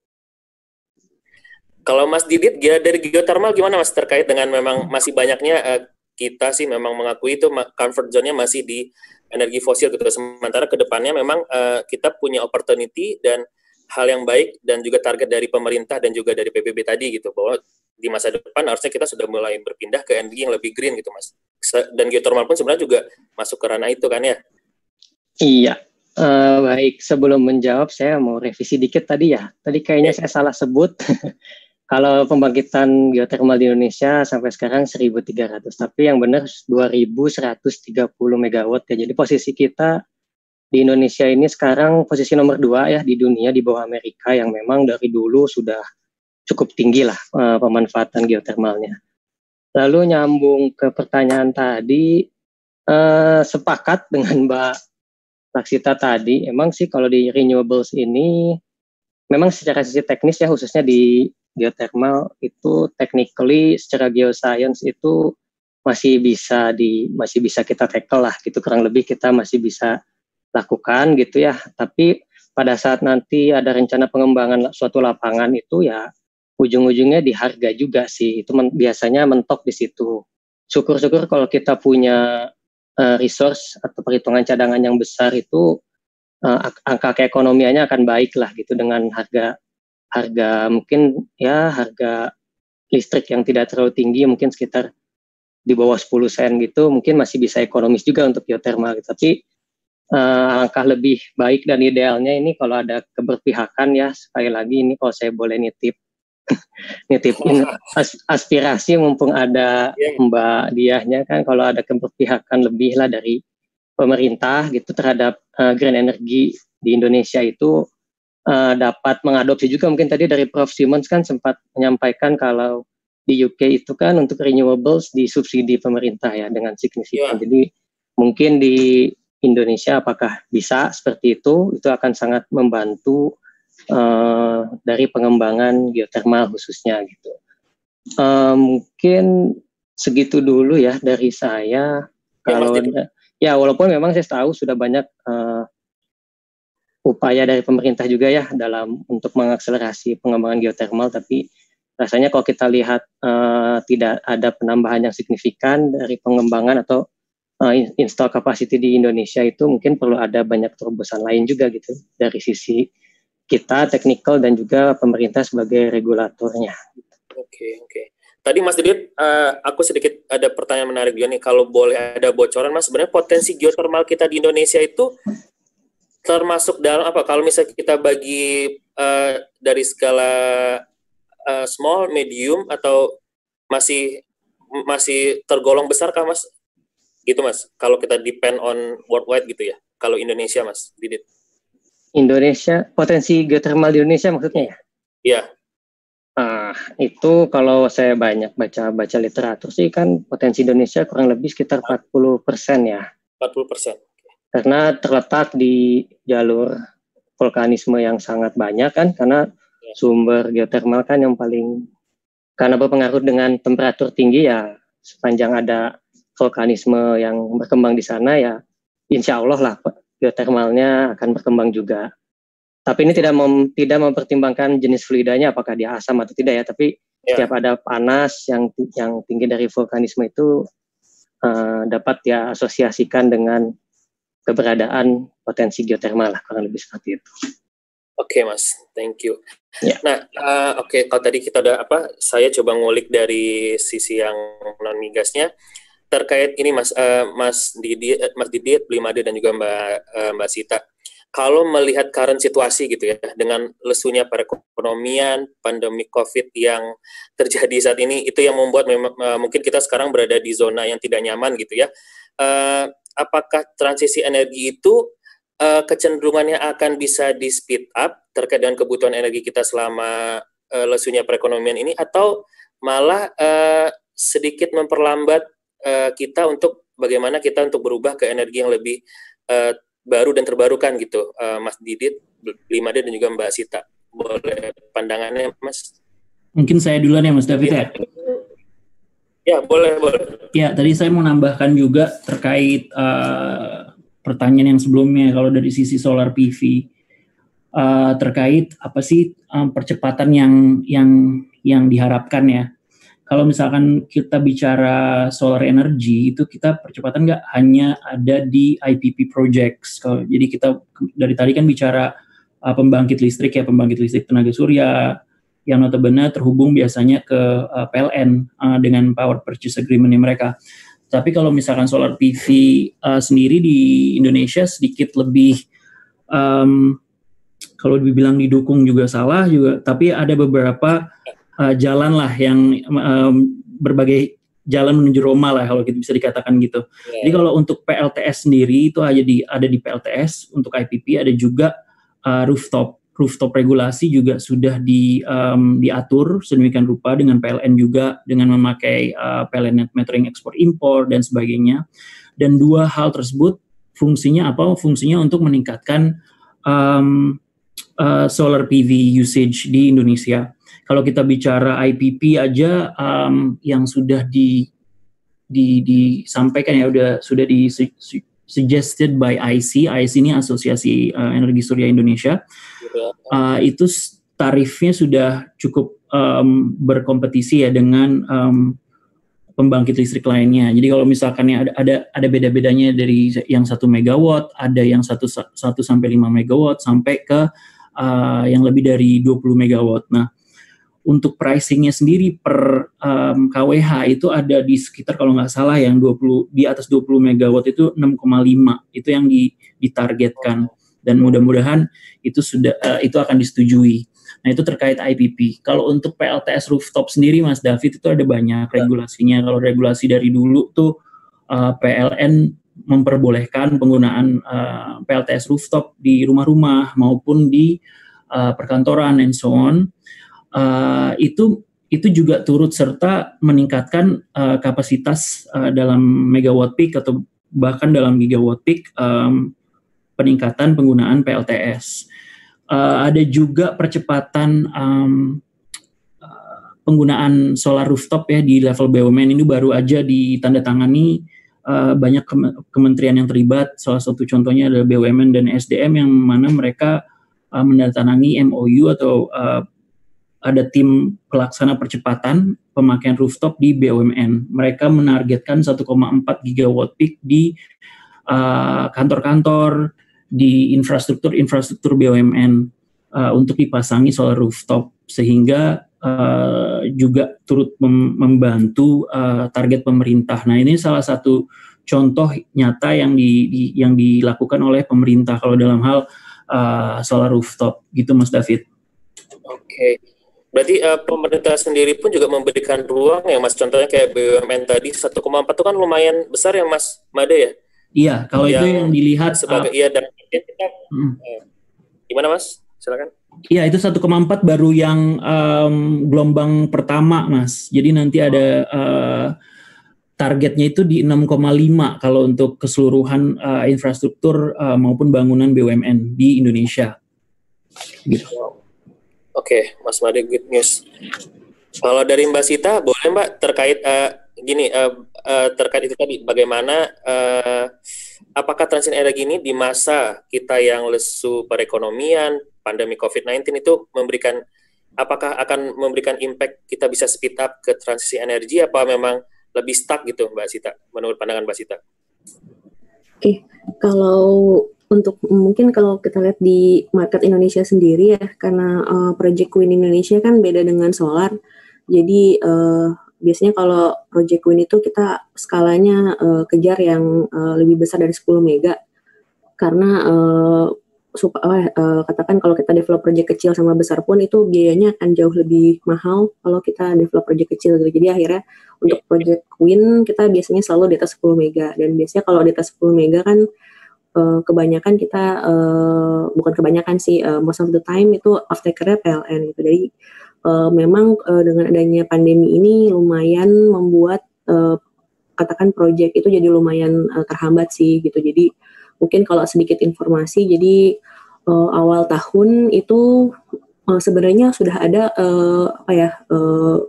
E: Kalau Mas Didit dari geothermal gimana Mas terkait dengan memang masih banyaknya uh, kita sih memang mengakui itu comfort zone-nya masih di energi fosil gitu. Sementara ke depannya memang uh, kita punya opportunity dan hal yang baik dan juga target dari pemerintah dan juga dari P B B tadi gitu bahwa di masa depan harusnya kita sudah mulai berpindah ke energi yang lebih green gitu Mas. Dan geothermal pun sebenarnya juga masuk ke ranah itu kan ya.
F: Iya. Uh, baik, sebelum menjawab saya mau revisi dikit tadi ya. Tadi kayaknya okay. saya salah sebut. Kalau pembangkitan geothermal di Indonesia sampai sekarang seribu tiga ratus, tapi yang benar dua ribu seratus tiga puluh megawatt ya. Jadi posisi kita di Indonesia ini sekarang posisi nomor dua ya di dunia di bawah Amerika yang memang dari dulu sudah cukup tinggi lah uh, pemanfaatan geothermalnya. Lalu nyambung ke pertanyaan tadi, uh, sepakat dengan Mbak Laksita tadi, emang sih kalau di renewables ini memang secara sisi teknis ya khususnya di geothermal itu technically secara geoscience itu masih bisa di masih bisa kita tackle lah gitu, kurang lebih kita masih bisa lakukan gitu ya. Tapi pada saat nanti ada rencana pengembangan suatu lapangan itu ya ujung-ujungnya di harga juga sih, itu men, biasanya mentok di situ. Syukur-syukur kalau kita punya uh, resource atau perhitungan cadangan yang besar itu uh, angka keekonomiannya akan baik lah gitu dengan harga harga mungkin ya harga listrik yang tidak terlalu tinggi mungkin sekitar di bawah sepuluh sen gitu mungkin masih bisa ekonomis juga untuk geothermal gitu. Tapi uh, langkah lebih baik dan idealnya ini kalau ada keberpihakan ya, sekali lagi ini kalau saya boleh nitip nitipin as, aspirasi mumpung ada Mbak Diahnya kan, kalau ada keberpihakan lebih lah dari pemerintah gitu terhadap uh, green energy di Indonesia itu Uh, dapat mengadopsi juga. Mungkin tadi dari Prof Simons kan sempat menyampaikan kalau di U K itu kan untuk renewables disubsidi pemerintah ya dengan signifikan. Yeah. Jadi mungkin di Indonesia apakah bisa seperti itu? Itu akan sangat membantu uh, dari pengembangan geothermal khususnya gitu. Uh, mungkin segitu dulu ya dari saya. Ya, kalau ada, ya walaupun memang saya tahu sudah banyak uh, upaya dari pemerintah juga ya dalam untuk mengakselerasi pengembangan geothermal, tapi rasanya kalau kita lihat uh, tidak ada penambahan yang signifikan dari pengembangan atau uh, install capacity di Indonesia, itu mungkin perlu ada banyak terobosan lain juga gitu dari sisi kita technical dan juga pemerintah sebagai regulatornya.
E: Oke okay, oke. Okay. Tadi Mas Didit, uh, aku sedikit ada pertanyaan menarik juga nih, kalau boleh ada bocoran Mas, sebenarnya potensi geothermal kita di Indonesia itu termasuk dalam apa? Kalau misalnya kita bagi uh, dari skala uh, small, medium, atau masih masih tergolong besar kah Mas? Gitu Mas. Kalau kita depend on worldwide gitu ya. Kalau Indonesia Mas Didit.
F: Indonesia, potensi geothermal di Indonesia maksudnya ya?
E: Iya.
F: Ah, itu kalau saya banyak baca-baca literatur sih kan potensi Indonesia kurang lebih sekitar empat puluh persen ya.
E: empat puluh persen.
F: Karena terletak di jalur vulkanisme yang sangat banyak kan, karena sumber geothermal kan yang paling, karena berpengaruh dengan temperatur tinggi ya, sepanjang ada vulkanisme yang berkembang di sana ya, insya Allah lah geothermalnya akan berkembang juga. Tapi ini tidak mem, tidak mempertimbangkan jenis fluidanya apakah dia asam atau tidak ya, tapi ya, setiap ada panas yang yang tinggi dari vulkanisme itu uh, dapat ya asosiasikan dengan keberadaan potensi geothermal lah, kurang lebih seperti itu.
E: Oke okay, Mas, thank you.
F: Yeah.
E: Nah, uh, oke okay, kalau tadi kita udah apa, saya coba ngulik dari sisi yang non migasnya. terkait ini Mas uh, Mas Didi, Mas Didi, Blimade dan juga Mbak uh, Mbak Sita. Kalau melihat current situasi gitu ya, dengan lesunya perekonomian, pandemi COVID yang terjadi saat ini, itu yang membuat memang uh, mungkin kita sekarang berada di zona yang tidak nyaman gitu ya. Uh, apakah transisi energi itu uh, kecenderungannya akan bisa di speed up terkait dengan kebutuhan energi kita selama uh, lesunya perekonomian ini, atau malah uh, sedikit memperlambat uh, kita untuk bagaimana kita untuk berubah ke energi yang lebih uh, baru dan terbarukan gitu, uh, Mas Didit, Blimade dan juga Mbak Sita. Boleh pandangannya, Mas?
D: Mungkin saya duluan ya, Mas David ya?
E: Ya, boleh, boleh.
D: Ya, tadi saya mau nambahkan juga terkait uh, pertanyaan yang sebelumnya, kalau dari sisi solar P V, uh, terkait apa sih um, percepatan yang yang yang diharapkan ya. Kalau misalkan kita bicara solar energy, itu kita percepatan nggak hanya ada di I P P projects. Kalau, jadi kita dari tadi kan bicara uh, pembangkit listrik ya, pembangkit listrik tenaga surya, yang notabene terhubung biasanya ke uh, P L N uh, dengan power purchase agreement mereka. Tapi kalau misalkan solar P V uh, sendiri di Indonesia sedikit lebih, um, kalau dibilang didukung juga salah juga, tapi ada beberapa Uh, jalan lah yang um, berbagai jalan menuju Roma lah kalau gitu bisa dikatakan gitu. Yeah. Jadi kalau untuk P L T S sendiri itu aja di ada di P L T S, untuk I P P ada juga uh, rooftop rooftop regulasi juga sudah di um, diatur sedemikian rupa dengan P L N juga, dengan memakai uh, P L N net metering ekspor impor dan sebagainya. Dan dua hal tersebut fungsinya apa? Fungsinya untuk meningkatkan um, uh, solar P V usage di Indonesia. Kalau kita bicara I P P aja um, yang sudah di, di disampaikan ya, udah sudah di suggested by I C. I C ini Asosiasi uh, Energi Surya Indonesia. Uh, itu tarifnya sudah cukup um, berkompetisi ya dengan um, pembangkit listrik lainnya. Jadi kalau misalkan ya ada ada ada beda-bedanya dari yang satu megawatt, ada yang satu satu sampai lima megawatt sampai ke uh, yang lebih dari dua puluh megawatt. Nah, untuk pricingnya sendiri per um, K W H itu ada di sekitar kalau nggak salah yang dua puluh di atas dua puluh megawatt itu enam koma lima, itu yang di, ditargetkan, dan mudah-mudahan itu sudah uh, itu akan disetujui. Nah, itu terkait I P P. Kalau untuk P L T S rooftop sendiri, Mas David, itu ada banyak regulasinya. Kalau regulasi dari dulu tuh uh, P L N memperbolehkan penggunaan uh, P L T S rooftop di rumah-rumah maupun di uh, perkantoran and so on. Uh, itu itu juga turut serta meningkatkan uh, kapasitas uh, dalam megawatt peak atau bahkan dalam gigawatt peak um, peningkatan penggunaan P L T S. Uh, ada juga percepatan um, uh, penggunaan solar rooftop ya di level B U M N. Ini baru aja ditandatangani uh, banyak ke- kementerian yang terlibat. Salah satu contohnya adalah B U M N dan S D M, yang mana mereka uh, menandatangani M O U atau uh, ada tim pelaksana percepatan pemakaian rooftop di B U M N. Mereka menargetkan satu koma empat gigawatt peak di uh, kantor-kantor, di infrastruktur-infrastruktur B U M N uh, untuk dipasangi solar rooftop, sehingga uh, juga turut mem- membantu uh, target pemerintah. Nah, ini salah satu contoh nyata yang di, di yang dilakukan oleh pemerintah kalau dalam hal uh, solar rooftop, gitu Mas David.
E: Oke. Okay. Berarti uh, pemerintah sendiri pun juga memberikan ruang ya, Mas. Contohnya kayak B U M N tadi satu koma empat itu kan lumayan besar ya, Mas Made ya?
D: Iya, kalau yang itu yang dilihat
E: sebagai uh, iya dan kita hmm. uh, gimana, Mas? Silakan.
D: Iya, itu satu koma empat baru yang um, gelombang pertama, Mas. Jadi nanti ada uh, targetnya itu di enam koma lima kalau untuk keseluruhan uh, infrastruktur uh, maupun bangunan B U M N di Indonesia. Gitu.
E: Oke, okay, Mas Made, good news. Kalau dari Mbak Sita, boleh Mbak terkait uh, gini, uh, uh, terkait itu tadi, bagaimana, uh, apakah transisi energi ini di masa kita yang lesu perekonomian, pandemi covid sembilan belas itu memberikan, apakah akan memberikan impact kita bisa speed up ke transisi energi, apa memang lebih stuck gitu Mbak Sita, menurut pandangan Mbak Sita?
G: Oke, okay. Kalau untuk mungkin kalau kita lihat di market Indonesia sendiri ya, karena uh, Project Queen Indonesia kan beda dengan solar, jadi uh, biasanya kalau project win itu kita skalanya uh, kejar yang uh, lebih besar dari sepuluh mega karena uh, supaya uh, katakan kalau kita develop project kecil sama besar pun itu biayanya akan jauh lebih mahal kalau kita develop project kecil gitu. Jadi akhirnya untuk project win kita biasanya selalu di atas sepuluh mega dan biasanya kalau di atas sepuluh mega kan uh, kebanyakan kita uh, bukan kebanyakan sih uh, most of the time itu off-taker-nya P L N gitu. Jadi uh, memang uh, dengan adanya pandemi ini lumayan membuat uh, katakan project itu jadi lumayan uh, terhambat sih gitu. Jadi mungkin kalau sedikit informasi, jadi uh, awal tahun itu uh, sebenarnya sudah ada uh, apa ya uh,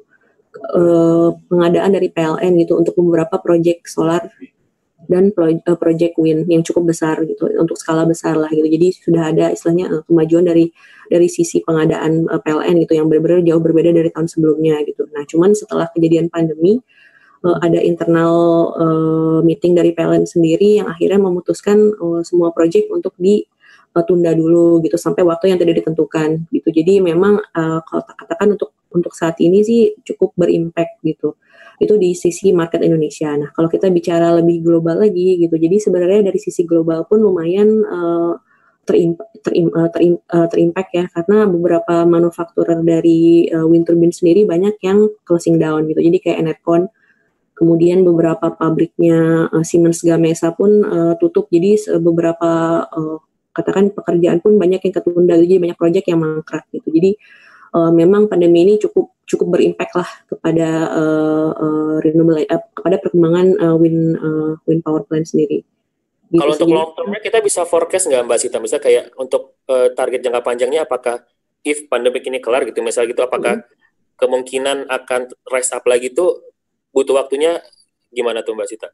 G: uh, pengadaan dari P L N gitu untuk beberapa proyek solar dan pro, uh, proyek wind yang cukup besar gitu untuk skala besar lah gitu. Jadi sudah ada istilahnya uh, kemajuan dari dari sisi pengadaan uh, P L N gitu yang benar-benar jauh berbeda dari tahun sebelumnya gitu. Nah, cuman setelah kejadian pandemi Uh, ada internal uh, meeting dari P L N sendiri yang akhirnya memutuskan uh, semua proyek untuk ditunda uh, dulu gitu sampai waktu yang tidak ditentukan gitu. Jadi memang uh, kalau katakan untuk untuk saat ini sih cukup berimpact gitu. Itu di sisi market Indonesia. Nah, kalau kita bicara lebih global lagi gitu. Jadi sebenarnya dari sisi global pun lumayan uh, terim, terim, uh, terim, uh, terimpact ya karena beberapa manufakturer dari uh, wind turbine sendiri banyak yang closing down gitu. Jadi kayak Enercon. Kemudian beberapa pabriknya uh, Siemens Gamesa pun uh, tutup, jadi uh, beberapa uh, katakan pekerjaan pun banyak yang ketunda, jadi banyak proyek yang mangkrak gitu. Jadi uh, memang pandemi ini cukup cukup berimpact lah kepada uh, uh, renewable uh, kepada perkembangan uh, wind uh, wind power plant sendiri.
E: Gitu. Kalau untuk long termnya kita bisa forecast nggak Mbak Sita? Misalnya kayak untuk uh, target jangka panjangnya apakah if pandemi ini kelar gitu, misalnya gitu, apakah hmm. kemungkinan akan rise up lagi tuh butuh waktunya gimana tuh Mbak Sita?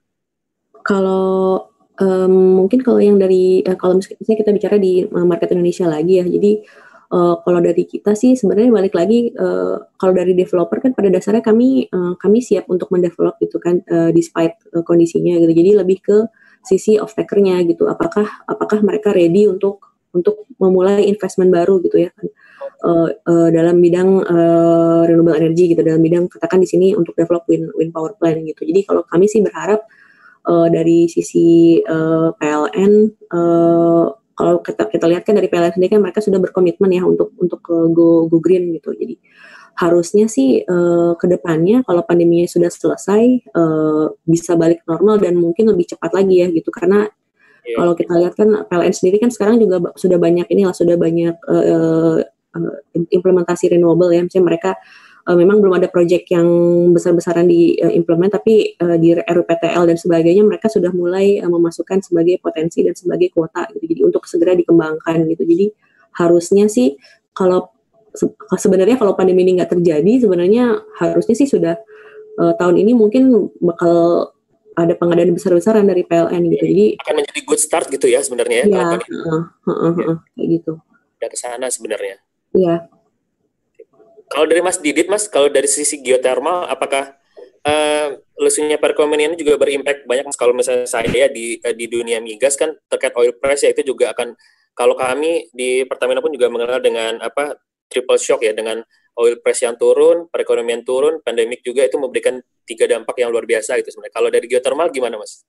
G: Kalau um, mungkin kalau yang dari uh, kalau misalnya kita bicara di uh, market Indonesia lagi ya, jadi uh, kalau dari kita sih sebenarnya balik lagi uh, kalau dari developer kan pada dasarnya kami uh, kami siap untuk mendevelop gitu kan uh, despite uh, kondisinya gitu. Jadi lebih ke sisi off-taker-nya gitu. Apakah apakah mereka ready untuk untuk memulai investment baru gitu ya kan? Uh, uh, dalam bidang uh, renewable energy gitu, dalam bidang katakan di sini untuk develop wind, wind power plant gitu. Jadi kalau kami sih berharap uh, dari sisi uh, P L N, uh, kalau kita, kita lihat kan dari P L N sendiri kan mereka sudah berkomitmen ya untuk untuk uh, go go green gitu. Jadi harusnya sih uh, ke depannya kalau pandeminya sudah selesai uh, bisa balik normal dan mungkin lebih cepat lagi ya gitu karena yeah. Kalau kita lihat kan P L N sendiri kan sekarang juga sudah banyak inilah sudah banyak uh, implementasi renewable ya, misalnya mereka uh, memang belum ada proyek yang besar-besaran di uh, implement, tapi uh, di R U P T L dan sebagainya mereka sudah mulai uh, memasukkan sebagai potensi dan sebagai kuota gitu, jadi untuk segera dikembangkan gitu. Jadi harusnya sih kalau se- sebenarnya kalau pandemi ini nggak terjadi, sebenarnya harusnya sih sudah uh, tahun ini mungkin bakal ada pengadaan besar-besaran dari P L N gitu. Jadi
E: akan menjadi good start gitu ya sebenarnya.
G: Ya, uh, uh, uh, uh, kayak gitu.
E: Udah ke sana sebenarnya.
G: Iya.
E: Kalau dari Mas Didit, Mas, kalau dari sisi geothermal, apakah uh, lesunya perekonomian ini juga berimpact banyak? Mas, kalau misalnya saya di uh, di dunia migas kan terkait oil price ya itu juga akan, kalau kami di Pertamina pun juga mengenal dengan apa triple shock ya, dengan oil price yang turun, perekonomian turun, pandemik juga, itu memberikan tiga dampak yang luar biasa itu sebenarnya. Kalau dari geothermal gimana, Mas?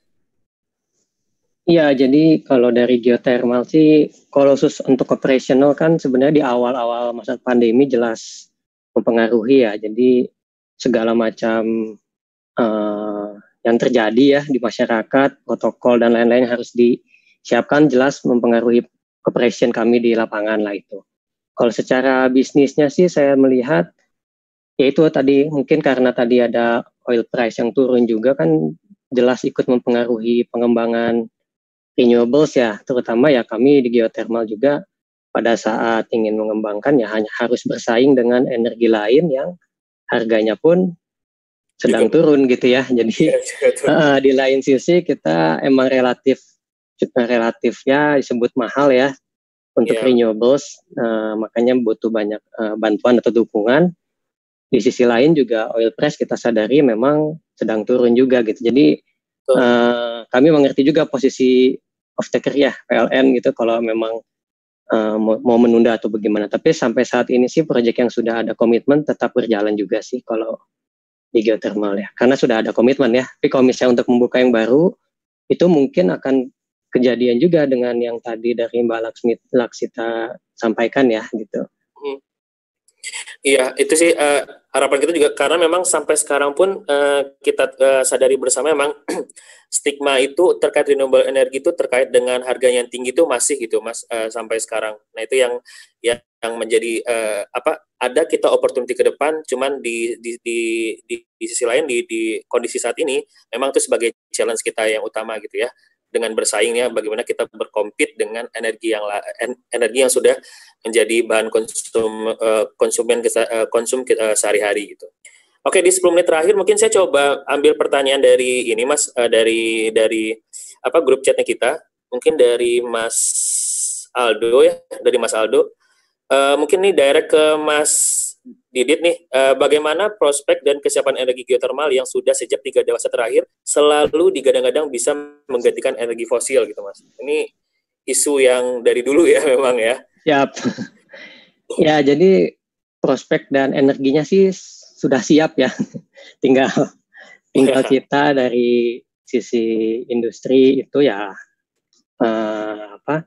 F: Iya, jadi kalau dari geothermal sih, kalau khusus untuk operational kan sebenarnya di awal-awal masa pandemi jelas mempengaruhi ya. Jadi segala macam uh, yang terjadi ya di masyarakat, protokol dan lain-lain harus disiapkan, jelas mempengaruhi operation kami di lapangan lah itu. Kalau secara bisnisnya sih saya melihat, ya itu tadi mungkin karena tadi ada oil price yang turun juga kan jelas ikut mempengaruhi pengembangan renewables ya, terutama ya kami di geothermal juga pada saat ingin mengembangkan ya hanya harus bersaing dengan energi lain yang harganya pun sedang juga turun gitu ya. Jadi uh, di lain sisi kita emang relatif relatifnya disebut mahal ya untuk yeah. renewables, uh, makanya butuh banyak uh, bantuan atau dukungan. Di sisi lain juga oil price kita sadari memang sedang turun juga gitu. Jadi uh, kami mengerti juga posisi off-taker ya P L N gitu kalau memang uh, mau, mau menunda atau bagaimana. Tapi sampai saat ini sih proyek yang sudah ada komitmen tetap berjalan juga sih kalau di geothermal ya, karena sudah ada komitmen ya. Tapi kalau misalnya untuk membuka yang baru, itu mungkin akan kejadian juga dengan yang tadi dari Mbak Laksmi, Laksita sampaikan ya gitu.
E: Hmm. Iya, itu sih uh, harapan kita juga, karena memang sampai sekarang pun uh, kita uh, sadari bersama memang stigma itu terkait renewable energy itu terkait dengan harga yang tinggi itu masih gitu Mas, uh, sampai sekarang. Nah itu yang yang, yang menjadi uh, apa? Ada kita opportunity ke depan, cuman di di di di, di sisi lain di di kondisi saat ini memang itu sebagai challenge kita yang utama gitu ya, dengan bersaingnya bagaimana kita berkompet dengan energi yang energi yang sudah menjadi bahan konsum uh, konsumen uh, konsum uh, sehari-hari gitu. Oke, di sepuluh menit terakhir mungkin saya coba ambil pertanyaan dari ini Mas, uh, dari dari apa grup chatnya kita, mungkin dari Mas Aldo ya, dari Mas Aldo. Uh, mungkin nih direct ke Mas Didit nih, uh, bagaimana prospek dan kesiapan energi geothermal yang sudah sejak tiga dekade terakhir selalu digadang-gadang bisa menggantikan energi fosil gitu Mas. Ini isu yang dari dulu ya memang ya.
F: Yap. Ya, jadi prospek dan energinya sih sudah siap ya. tinggal tinggal kita dari sisi industri itu ya uh, apa?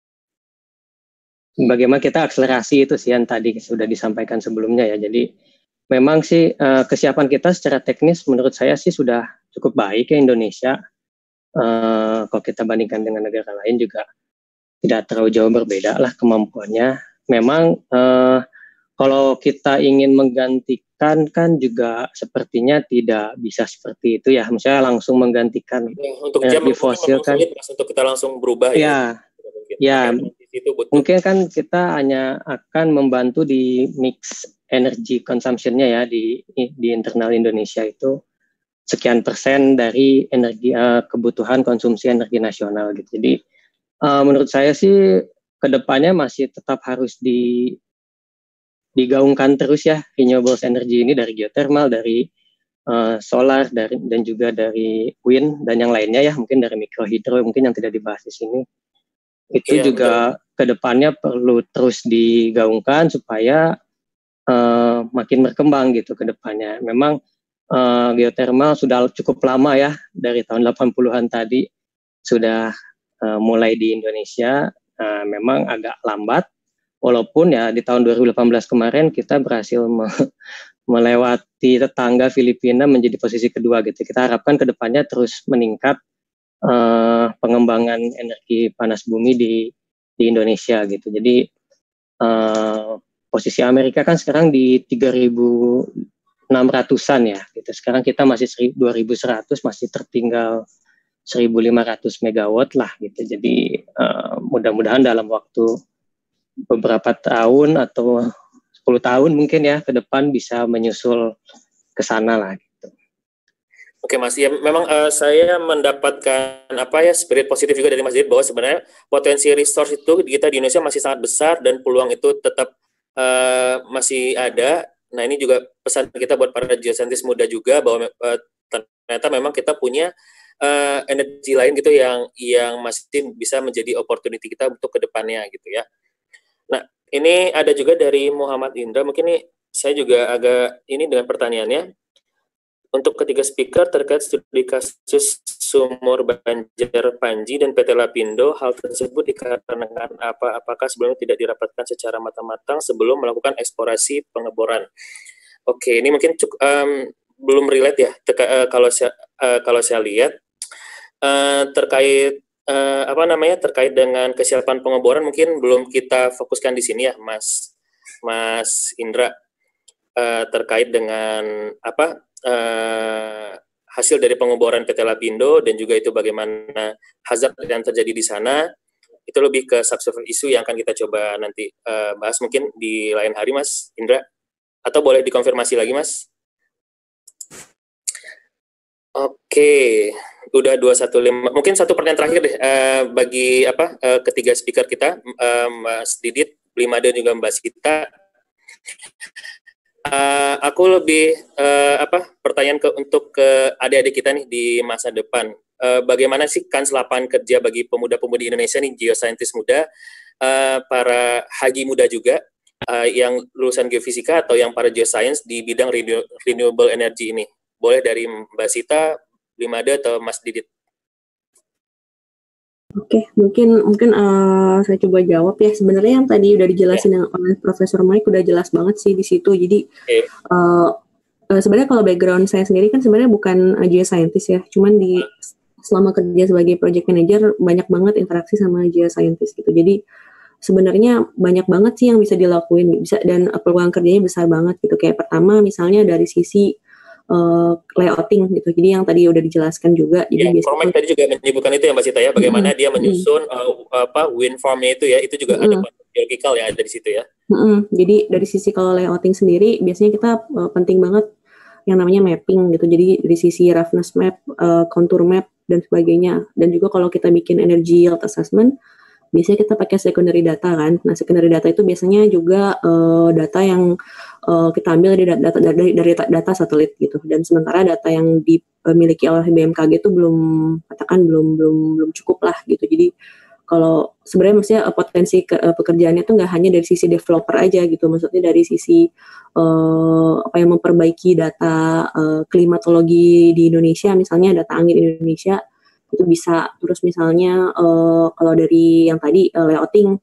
F: Bagaimana kita akselerasi itu sih yang tadi sudah disampaikan sebelumnya ya. Jadi memang sih uh, kesiapan kita secara teknis menurut saya sih sudah cukup baik ya Indonesia. Uh, kalau kita bandingkan dengan negara lain juga tidak terlalu jauh berbeda lah kemampuannya. Memang uh, kalau kita ingin menggantikan kan juga sepertinya tidak bisa seperti itu ya. Misalnya langsung menggantikan
E: untuk energi fosil kan. Untuk kita langsung berubah
F: ya. Ya, ya mungkin kan kita hanya akan membantu di mix energy consumption-nya ya di di internal Indonesia itu sekian persen dari energi uh, kebutuhan konsumsi energi nasional gitu. Jadi uh, menurut saya sih kedepannya masih tetap harus di digaungkan terus ya renewable energy ini dari geothermal, dari uh, solar, dari dan juga dari wind dan yang lainnya ya, mungkin dari mikrohidro mungkin yang tidak dibahas di sini. Itu iya, juga betul. Kedepannya perlu terus digaungkan supaya uh, makin berkembang gitu kedepannya. Memang uh, geothermal sudah cukup lama ya, dari tahun delapan puluhan tadi sudah uh, mulai di Indonesia. Uh, memang agak lambat, walaupun ya di tahun dua ribu delapan belas kemarin kita berhasil me- melewati tetangga Filipina menjadi posisi kedua gitu. Kita harapkan kedepannya terus meningkat Uh, pengembangan energi panas bumi di di Indonesia gitu. Jadi uh, posisi Amerika kan sekarang di tiga ribu enam ratusan ya gitu. Sekarang kita masih dua ribu seratus, masih tertinggal seribu lima ratus megawatt lah gitu. Jadi uh, mudah-mudahan dalam waktu beberapa tahun atau sepuluh tahun mungkin ya ke depan bisa menyusul ke sana lah.
E: Oke Mas, ya memang uh, saya mendapatkan apa ya spirit positif juga dari Mas Didit bahwa sebenarnya potensi resource itu kita di Indonesia masih sangat besar dan peluang itu tetap uh, masih ada. Nah ini juga pesan kita buat para geoscientist muda juga bahwa uh, ternyata memang kita punya uh, energi lain gitu yang yang masih bisa menjadi opportunity kita untuk kedepannya gitu ya. Nah ini ada juga dari Muhammad Indra, mungkin nih saya juga agak ini dengan pertanyaannya. Untuk ketiga speaker terkait studi kasus sumur Banjar Panji dan P T Lapindo, hal tersebut dikarenakan apa? Apakah sebelumnya tidak dirapatkan secara matang-matang sebelum melakukan eksplorasi pengeboran? Oke, ini mungkin cukup, um, belum relate ya. Teka, uh, kalau saya uh, kalau saya lihat uh, terkait uh, apa namanya terkait dengan kesiapan pengeboran mungkin belum kita fokuskan di sini ya, Mas Mas Indra, uh, terkait dengan apa? Uh, hasil dari pengeboran P T Lapindo dan juga itu bagaimana hazard yang terjadi di sana, itu lebih ke subsurface issue yang akan kita coba nanti uh, bahas mungkin di lain hari Mas Indra, atau boleh dikonfirmasi lagi Mas? Oke, udah dua satu lima, mungkin satu pertanyaan terakhir deh uh, bagi apa uh, ketiga speaker kita, uh, Mas Didit, Blimade dan juga Mbak Sita. Uh, aku lebih uh, apa pertanyaan ke untuk ke adik-adik kita nih di masa depan. Uh, bagaimana sih kans lapangan kerja bagi pemuda-pemudi Indonesia nih, geoscientist muda, uh, para haji muda juga, uh, yang lulusan geofisika atau yang para geoscience di bidang renew- renewable energy ini? Boleh dari Mbak Sita, Blimade, atau Mas Didit?
G: Oke, mungkin mungkin uh, saya coba jawab ya. Sebenarnya yang tadi udah dijelasin yeah. oleh Profesor Mike udah jelas banget sih di situ. Jadi okay. uh, uh, sebenarnya kalau background saya sendiri kan sebenarnya bukan uh, geoscientist ya. Cuman di selama kerja sebagai project manager banyak banget interaksi sama geoscientist gitu. Jadi sebenarnya banyak banget sih yang bisa dilakuin, bisa dan uh, peluang kerjanya besar banget gitu. Kayak pertama misalnya dari sisi Uh, layouting gitu, jadi yang tadi udah dijelaskan juga. Jadi
E: ya, Promek tadi juga menyebutkan itu ya Mbak Sita ya, bagaimana mm-hmm. dia menyusun uh, apa wind farm-nya itu ya, itu juga mm-hmm. ada geological yang ada di situ ya.
G: Mm-hmm. Jadi dari sisi kalau layouting sendiri, biasanya kita uh, penting banget yang namanya mapping gitu. Jadi dari sisi roughness map, uh, contour map dan sebagainya. Dan juga kalau kita bikin energy yield assessment, biasanya kita pakai secondary data kan. Nah secondary data itu biasanya juga uh, data yang uh, kita ambil dari data, dari, dari data satelit gitu. Dan sementara data yang dimiliki oleh B M K G itu belum, katakan belum belum belum cukup lah gitu. Jadi kalau sebenarnya maksudnya uh, potensi ke, uh, pekerjaannya itu nggak hanya dari sisi developer aja gitu. Maksudnya dari sisi uh, apa yang memperbaiki data uh, klimatologi di Indonesia, misalnya data angin Indonesia itu bisa. Terus misalnya uh, kalau dari yang tadi uh, layouting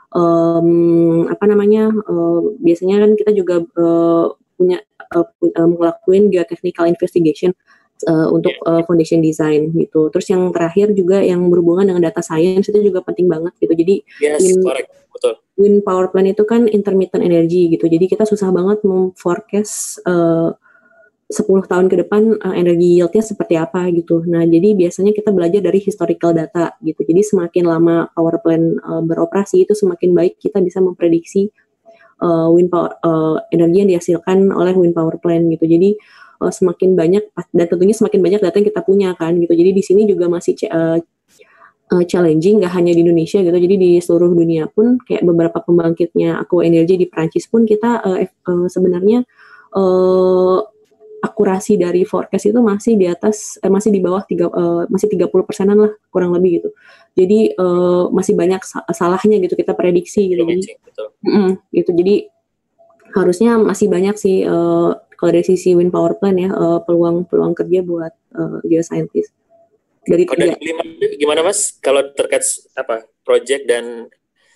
G: um, apa namanya uh, biasanya kan kita juga uh, punya uh, uh, ngelakuin geotechnical investigation uh, untuk uh, foundation design gitu. Terus yang terakhir juga yang berhubungan dengan data science itu juga penting banget gitu. Jadi
E: yes,
G: wind,
E: correct. Betul.
G: Wind power plant itu kan intermittent energy gitu. Jadi kita susah banget memforecast uh, sepuluh tahun ke depan uh, energi yieldnya seperti apa gitu. Nah, jadi biasanya kita belajar dari historical data gitu. Jadi semakin lama power plant uh, beroperasi itu semakin baik kita bisa memprediksi uh, wind power uh, energi yang dihasilkan oleh wind power plant gitu. Jadi uh, semakin banyak dan tentunya semakin banyak data yang kita punya kan gitu. Jadi di sini juga masih uh, uh, challenging, nggak hanya di Indonesia gitu. Jadi di seluruh dunia pun kayak beberapa pembangkitnya Aqua Energy di Prancis pun kita uh, uh, sebenarnya uh, akurasi dari forecast itu masih di atas eh, masih di bawah tiga uh, masih tiga puluh persenan lah kurang lebih gitu. Jadi uh, masih banyak sa- salahnya gitu kita prediksi gitu. Jadi, mm, gitu. Jadi harusnya masih banyak sih uh, kalau dari sisi wind power plant ya uh, peluang-peluang kerja buat uh, geoscientist. Dari
E: oh, dari gimana Mas kalau terkait apa project dan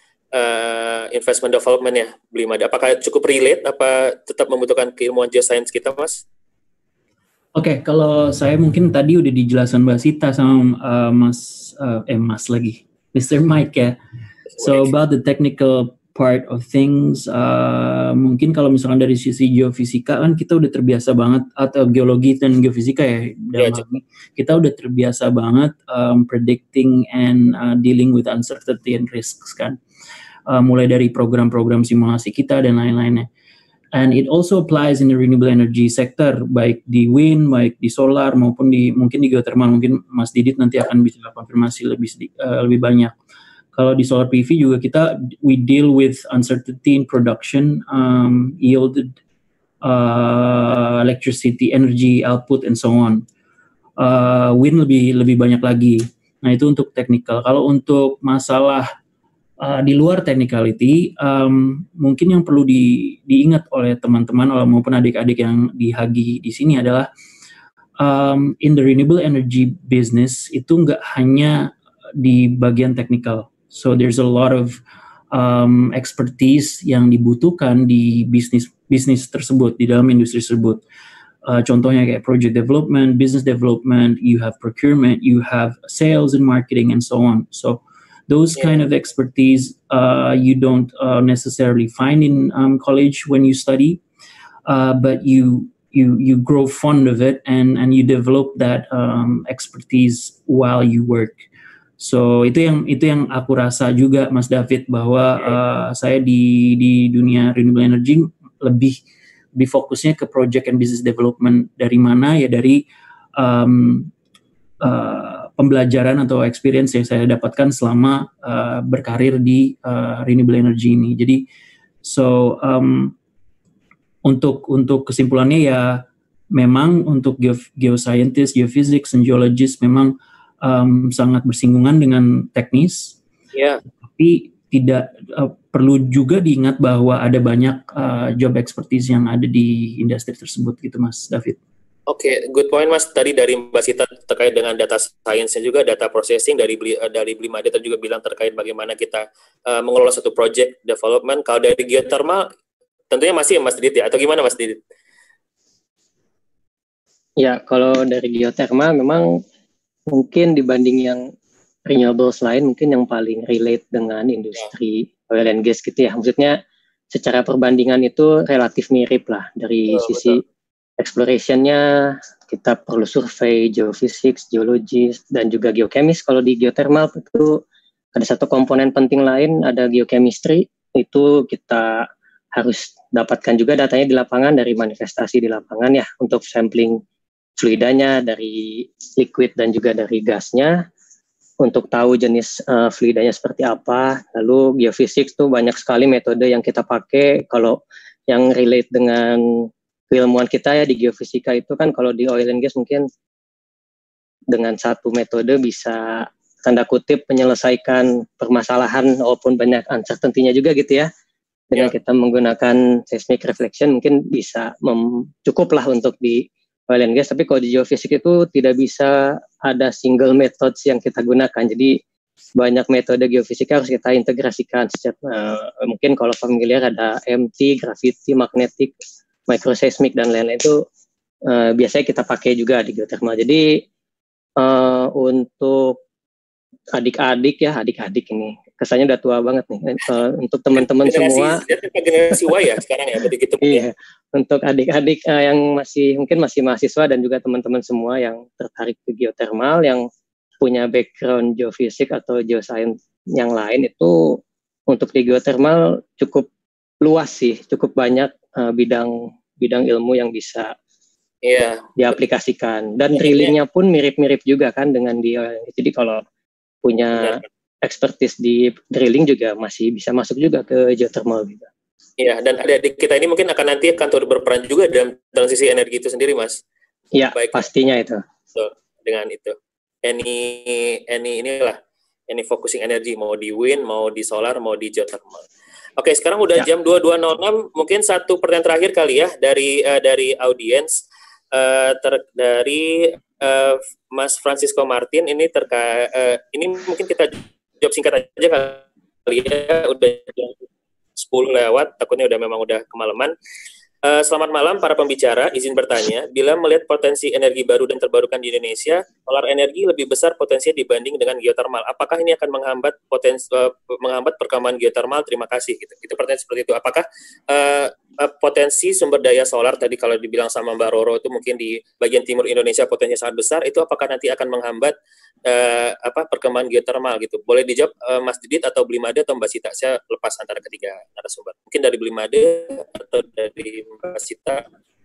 E: uh, investment development ya Blimade, apakah cukup relate apa tetap membutuhkan keilmuan geoscience kita Mas?
D: Oke, okay, kalau saya mungkin tadi udah dijelaskan Mbak Sita sama uh, Mas uh, eh Mas lagi, mister Mike ya. So about the technical part of things, uh, mungkin kalau misalkan dari sisi geofisika kan kita udah terbiasa banget, atau geologi dan geofisika ya, dalam hal ini kita udah terbiasa banget um, predicting and uh, dealing with uncertainty and risks kan. Uh, mulai dari program-program simulasi kita dan lain-lainnya. And it also applies in the renewable energy sector, baik di wind, baik di solar, maupun di mungkin di geothermal. Mungkin Mas Didit nanti akan bisa konfirmasi lebih uh, lebih banyak. Kalau di solar P V juga kita we deal with uncertainty in production, um, yielded uh, electricity, energy output, and so on. Uh, wind lebih lebih banyak lagi. Nah itu untuk technical. Kalau untuk masalah Uh, di luar technicality, um, mungkin yang perlu di, diingat oleh teman-teman maupun adik-adik yang di Hagi di sini adalah um, in the renewable energy business itu nggak hanya di bagian technical. So there's a lot of um, expertise yang dibutuhkan di bisnis bisnis tersebut, di dalam industri tersebut. Uh, contohnya kayak project development, business development, you have procurement, you have sales and marketing, and so on. So those yeah. kind of expertise uh, you don't uh, necessarily find in um, college when you study, uh, but you you you grow fond of it and and you develop that um, expertise while you work. So itu yang itu yang aku rasa juga Mas David, bahwa uh, saya di di dunia renewable energy lebih lebih fokusnya ke project and business development. Dari mana ya, dari um, uh, pembelajaran atau experience yang saya dapatkan selama uh, berkarir di uh, renewable energy ini. Jadi so um, untuk untuk kesimpulannya ya, memang untuk geo- geoscientist, geophysics, and geologist memang um, sangat bersinggungan dengan teknis.
E: Yeah.
D: Tapi tidak uh, perlu juga diingat bahwa ada banyak uh, job expertise yang ada di industri tersebut gitu Mas David.
E: Oke, okay, good point Mas. Tadi dari Mbak Sita terkait dengan data science-nya juga, data processing dari Bli, dari Blimade tadi juga bilang terkait bagaimana kita uh, mengelola satu project development. Kalau dari geothermal tentunya masih ya Mas Didit ya, atau gimana Mas Didit?
F: Ya, kalau dari geothermal memang mungkin dibanding yang renewables lain mungkin yang paling relate dengan industri oil and gas gitu ya. Maksudnya secara perbandingan itu relatif mirip lah dari oh, sisi betul. Exploration-nya kita perlu survei, geophysics, geologis, dan juga geochemist. Kalau di geothermal itu ada satu komponen penting lain, ada geochemistry. Itu kita harus dapatkan juga datanya di lapangan dari manifestasi di lapangan ya, untuk sampling fluidanya dari liquid dan juga dari gasnya, untuk tahu jenis uh, fluidanya seperti apa. Lalu geophysics tuh banyak sekali metode yang kita pakai. Kalau yang relate dengan keilmuan kita ya di geofisika itu kan, kalau di oil and gas mungkin dengan satu metode bisa tanda kutip menyelesaikan permasalahan walaupun banyak uncertainty-nya juga gitu ya. Dengan ya. Kita menggunakan seismic reflection mungkin bisa mem- cukup lah untuk di oil and gas. Tapi kalau di geofisik itu tidak bisa ada single methods yang kita gunakan. Jadi banyak metode geofisika harus kita integrasikan. Uh, mungkin kalau familiar ada M T, gravity, magnetic, microseismic dan lain-lain itu uh, biasanya kita pakai juga di geothermal. Jadi uh, untuk adik-adik ya, adik-adik ini kesannya udah tua banget nih. Uh, untuk teman-teman semua.
E: Generasi Y ya sekarang ya, begitu.
F: Iya. Untuk adik-adik uh, yang masih mungkin masih mahasiswa dan juga teman-teman semua yang tertarik ke geothermal, yang punya background geofisik atau geoscience yang lain, itu untuk di geothermal cukup luas sih, cukup banyak uh, bidang bidang ilmu yang bisa yeah. diaplikasikan, dan yeah, drillingnya yeah. pun mirip-mirip juga kan dengan di. Jadi kalau punya yeah. expertise di drilling juga masih bisa masuk juga ke geothermal juga.
E: Iya, yeah, dan adik-adik kita ini mungkin akan nanti akan turut berperan juga dalam transisi energi itu sendiri, Mas.
F: Iya, yeah, pastinya itu.
E: So, dengan itu, any any inilah, any focusing energy, mau di wind, mau di solar, mau di geothermal. Oke, sekarang udah ya. jam dua puluh dua nol enam, mungkin satu pertanyaan terakhir kali ya dari uh, dari audiens, uh, ter, dari uh, Mas Francisco Martin, ini terkait, uh, ini mungkin kita jawab singkat aja kali ya, udah jam sepuluh lewat, takutnya udah memang udah kemalaman. Uh, selamat malam para pembicara, izin bertanya, bila melihat potensi energi baru dan terbarukan di Indonesia, solar energi lebih besar potensinya dibanding dengan geothermal. Apakah ini akan menghambat potensi uh, menghambat perkembangan geothermal? Terima kasih. Gitu. Itu pertanyaan seperti itu. Apakah uh, uh, potensi sumber daya solar tadi kalau dibilang sama Mbak Roro itu mungkin di bagian timur Indonesia potensinya sangat besar, itu apakah nanti akan menghambat uh, apa perkembangan geothermal gitu? Boleh dijawab uh, Mas Didit atau Blimade atau Mbak Sita? Saya lepas antara ketiga narasumber. Mungkin dari Blimade atau dari Mbak Sita,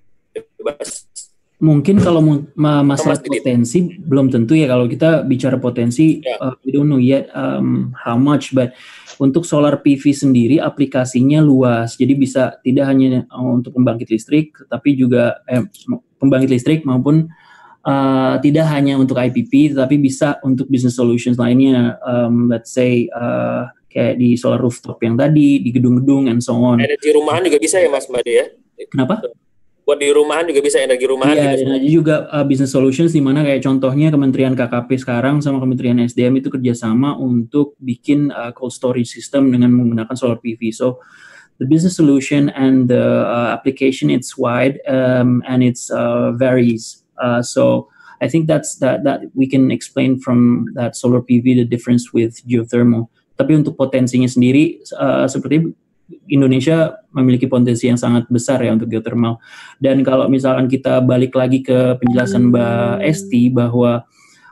E: bebas.
D: Mungkin kalau masalah potensi belum tentu ya, kalau kita bicara potensi yeah. uh, we don't know yet um, how much, but untuk solar P V sendiri aplikasinya luas, jadi bisa tidak hanya uh, untuk pembangkit listrik, tapi juga eh, pembangkit listrik maupun uh, tidak hanya untuk I P P, tapi bisa untuk business solutions lainnya, um, let's say uh, kayak di solar rooftop yang tadi, di gedung-gedung and so on.
E: Energi rumahan juga bisa ya Mas Mbade ya?
D: Kenapa?
E: Buat di rumahan juga bisa, energi rumahan.
D: Iya,
E: gitu.
D: dan ada juga uh, business solutions di mana kayak contohnya Kementerian K K P sekarang sama Kementerian S D M itu kerjasama untuk bikin uh, cold storage system dengan menggunakan solar P V. So the business solution and the uh, application, it's wide um, and it's uh, varies. Uh, so I think that's that that we can explain from that solar P V the difference with geothermal. Tapi untuk potensinya sendiri uh, seperti Indonesia memiliki potensi yang sangat besar ya untuk geothermal. Dan kalau misalkan kita balik lagi ke penjelasan Mbak Esti bahwa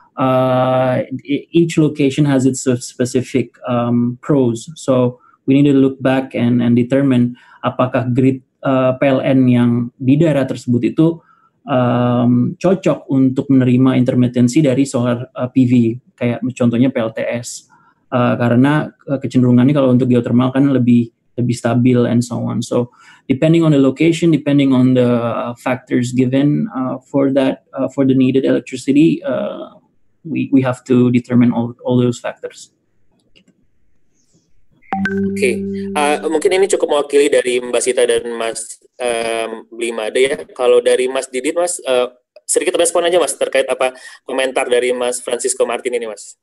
D: uh, each location has its specific um, pros. So we need to look back and and determine apakah grid uh, P L N yang di daerah tersebut itu um, cocok untuk menerima intermittency dari solar uh, P V, kayak contohnya P L T S. Uh, karena uh, kecenderungannya kalau untuk geothermal kan lebih lebih stabil and so on. So depending on the location, depending on the uh, factors given uh, for that uh, for the needed electricity, uh, we we have to determine all all those factors.
E: Oke, okay. uh, mungkin ini cukup mewakili dari Mbak Sita dan Mas um, Blimade ya. Kalau dari Mas Didit, Mas, uh, sedikit respon aja Mas terkait apa komentar dari Mas Francisco Martin ini, Mas.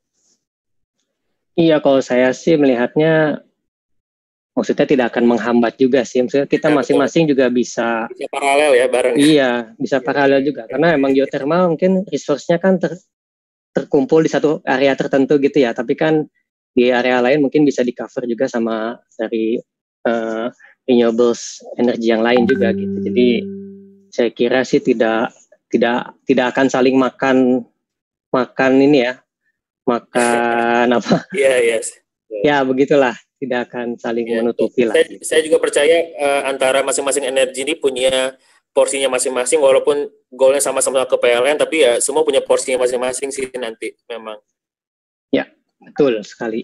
F: Iya, kalau saya sih melihatnya maksudnya tidak akan menghambat juga sih. Maksudnya kita ya, masing-masing betul. juga bisa
E: bisa paralel ya bareng.
F: Iya, bisa paralel juga karena emang geothermal mungkin resource-nya kan ter, terkumpul di satu area tertentu gitu ya. Tapi kan di area lain mungkin bisa di cover juga sama dari uh, renewables energi yang lain juga gitu. Jadi saya kira sih tidak tidak tidak akan saling makan makan ini ya makan apa?
E: Iya iya.
F: Ya begitulah, tidak akan saling ya, menutupi lah.
E: Saya, saya juga percaya uh, antara masing-masing energi ini punya porsinya masing-masing, walaupun goalnya sama-sama ke P L N, tapi ya semua punya porsinya masing-masing sih nanti memang.
F: Ya. Betul sekali.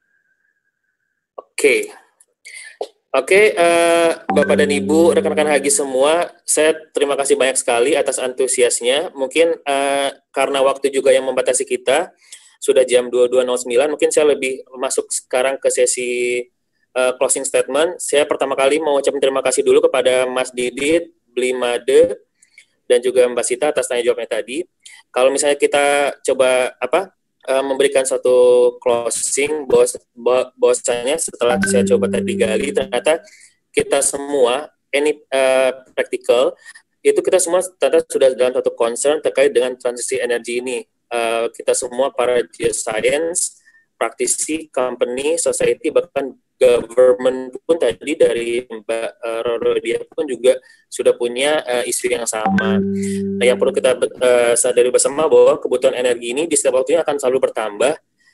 E: Oke, okay. oke, okay, uh, Bapak dan Ibu, rekan-rekan Hagi semua, saya terima kasih banyak sekali atas antusiasnya. Mungkin uh, karena waktu juga yang membatasi kita, sudah jam dua puluh dua nol sembilan, mungkin saya lebih masuk sekarang ke sesi uh, closing statement. Saya pertama kali mau ucapin terima kasih dulu kepada Mas Didit, Blimade, dan juga Mbak Sita atas tanya jawabnya tadi. Kalau misalnya kita coba apa? memberikan satu closing bahwasanya setelah saya coba tadi gali, ternyata kita semua any uh, practical itu kita semua ternyata sudah dalam satu concern terkait dengan transisi energi ini. Uh, kita semua para geoscience, praktisi, company, society, bahkan government pun tadi dari Mbak uh, Rorodia pun juga sudah punya uh, isu yang sama. Nah, yang perlu kita uh, sadari bersama bahwa kebutuhan energi ini di setiap waktunya akan selalu bertambah,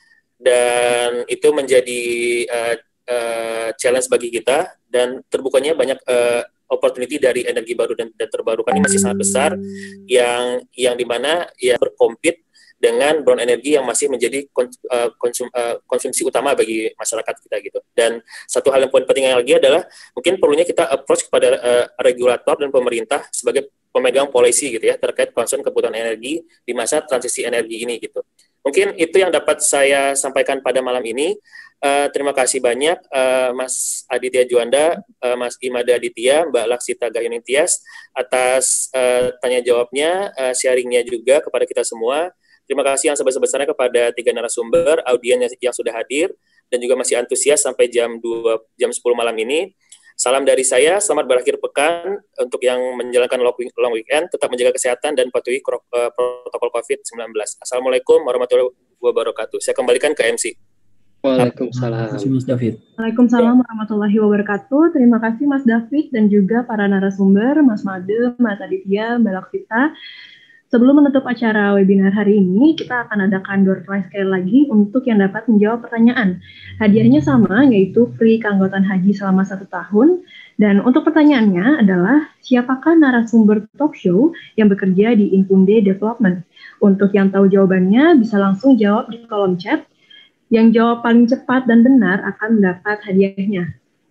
E: dan itu menjadi uh, uh, challenge bagi kita, dan terbukanya banyak uh, opportunity dari energi baru dan, dan terbarukan ini masih sangat besar, yang yang dimana ya berkompet dengan brown energi yang masih menjadi konsum, uh, konsumsi utama bagi masyarakat kita gitu. Dan satu hal yang poin penting lagi adalah mungkin perlunya kita approach kepada uh, regulator dan pemerintah sebagai pemegang policy gitu ya terkait concern kebutuhan energi di masa transisi energi ini gitu. Mungkin itu yang dapat saya sampaikan pada malam ini. Uh, terima kasih banyak uh, Mas Aditya Juanda, uh, Mas Imada Aditya, Mbak Laksita Gayuni Tias atas uh, tanya jawabnya, uh, sharingnya juga kepada kita semua. Terima kasih yang sebesar-besarnya kepada tiga narasumber, audien yang, yang sudah hadir, dan juga masih antusias sampai jam dua, jam sepuluh malam ini. Salam dari saya, selamat berakhir pekan. Untuk yang menjalankan long weekend, tetap menjaga kesehatan dan patuhi protokol covid sembilan belas. Assalamualaikum warahmatullahi wabarakatuh. Saya kembalikan ke M C.
F: Waalaikumsalam.
D: Mas David.
B: Waalaikumsalam warahmatullahi wabarakatuh. Terima kasih Mas David dan juga para narasumber, Mas Made, Mas Aditya, Mbak Laksita. Sebelum menutup acara webinar hari ini, kita akan adakan door prize sekali lagi untuk yang dapat menjawab pertanyaan. Hadiahnya sama, yaitu free keanggotaan haji selama satu tahun. Dan untuk pertanyaannya adalah, siapakah narasumber talk show yang bekerja di Inpunde Development? Untuk yang tahu jawabannya, bisa langsung jawab di kolom chat. Yang jawab paling cepat dan benar akan mendapat hadiahnya.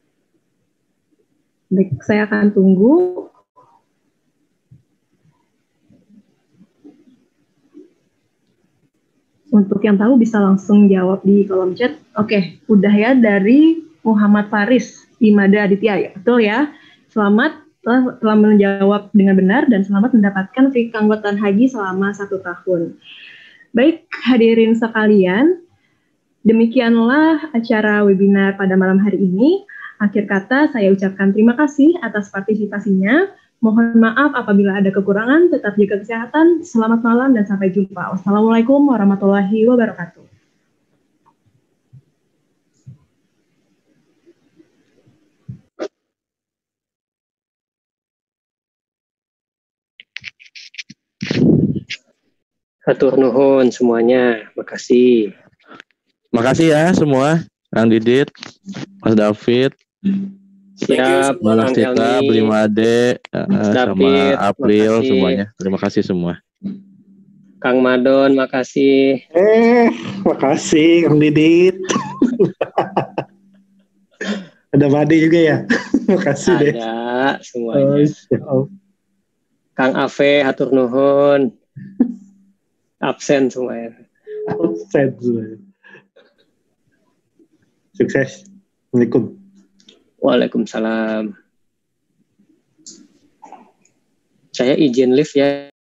B: Baik, saya akan tunggu. Untuk yang tahu bisa langsung jawab di kolom chat. Oke, udah ya dari Muhammad Faris, Imada Aditya ya, betul ya. Selamat telah, telah menjawab dengan benar dan selamat mendapatkan free keanggotaan haji selama satu tahun. Baik, hadirin sekalian, demikianlah acara webinar pada malam hari ini. Akhir kata saya ucapkan terima kasih atas partisipasinya. Mohon maaf apabila ada kekurangan, tetap jaga kesehatan, selamat malam, dan sampai jumpa. Wassalamualaikum warahmatullahi wabarakatuh.
F: Hatur nuhun semuanya, makasih.
H: Makasih ya semua, Kang Didit, Mas David.
F: Siap,
H: Mbak Laksita, Blimade, uh, sama April, makasih. Semuanya. Terima kasih semua.
F: Kang Madon, makasih.
I: Eh, makasih Kang Didit. Ada Made juga ya? Makasih
F: Ada,
I: deh.
F: Ada, semuanya.
I: Oh,
F: Kang Ave, hatur nuhun. Absen semuanya.
I: Absen semuanya. Sukses. Assalamualaikum.
F: Waalaikumsalam. Saya izin live ya.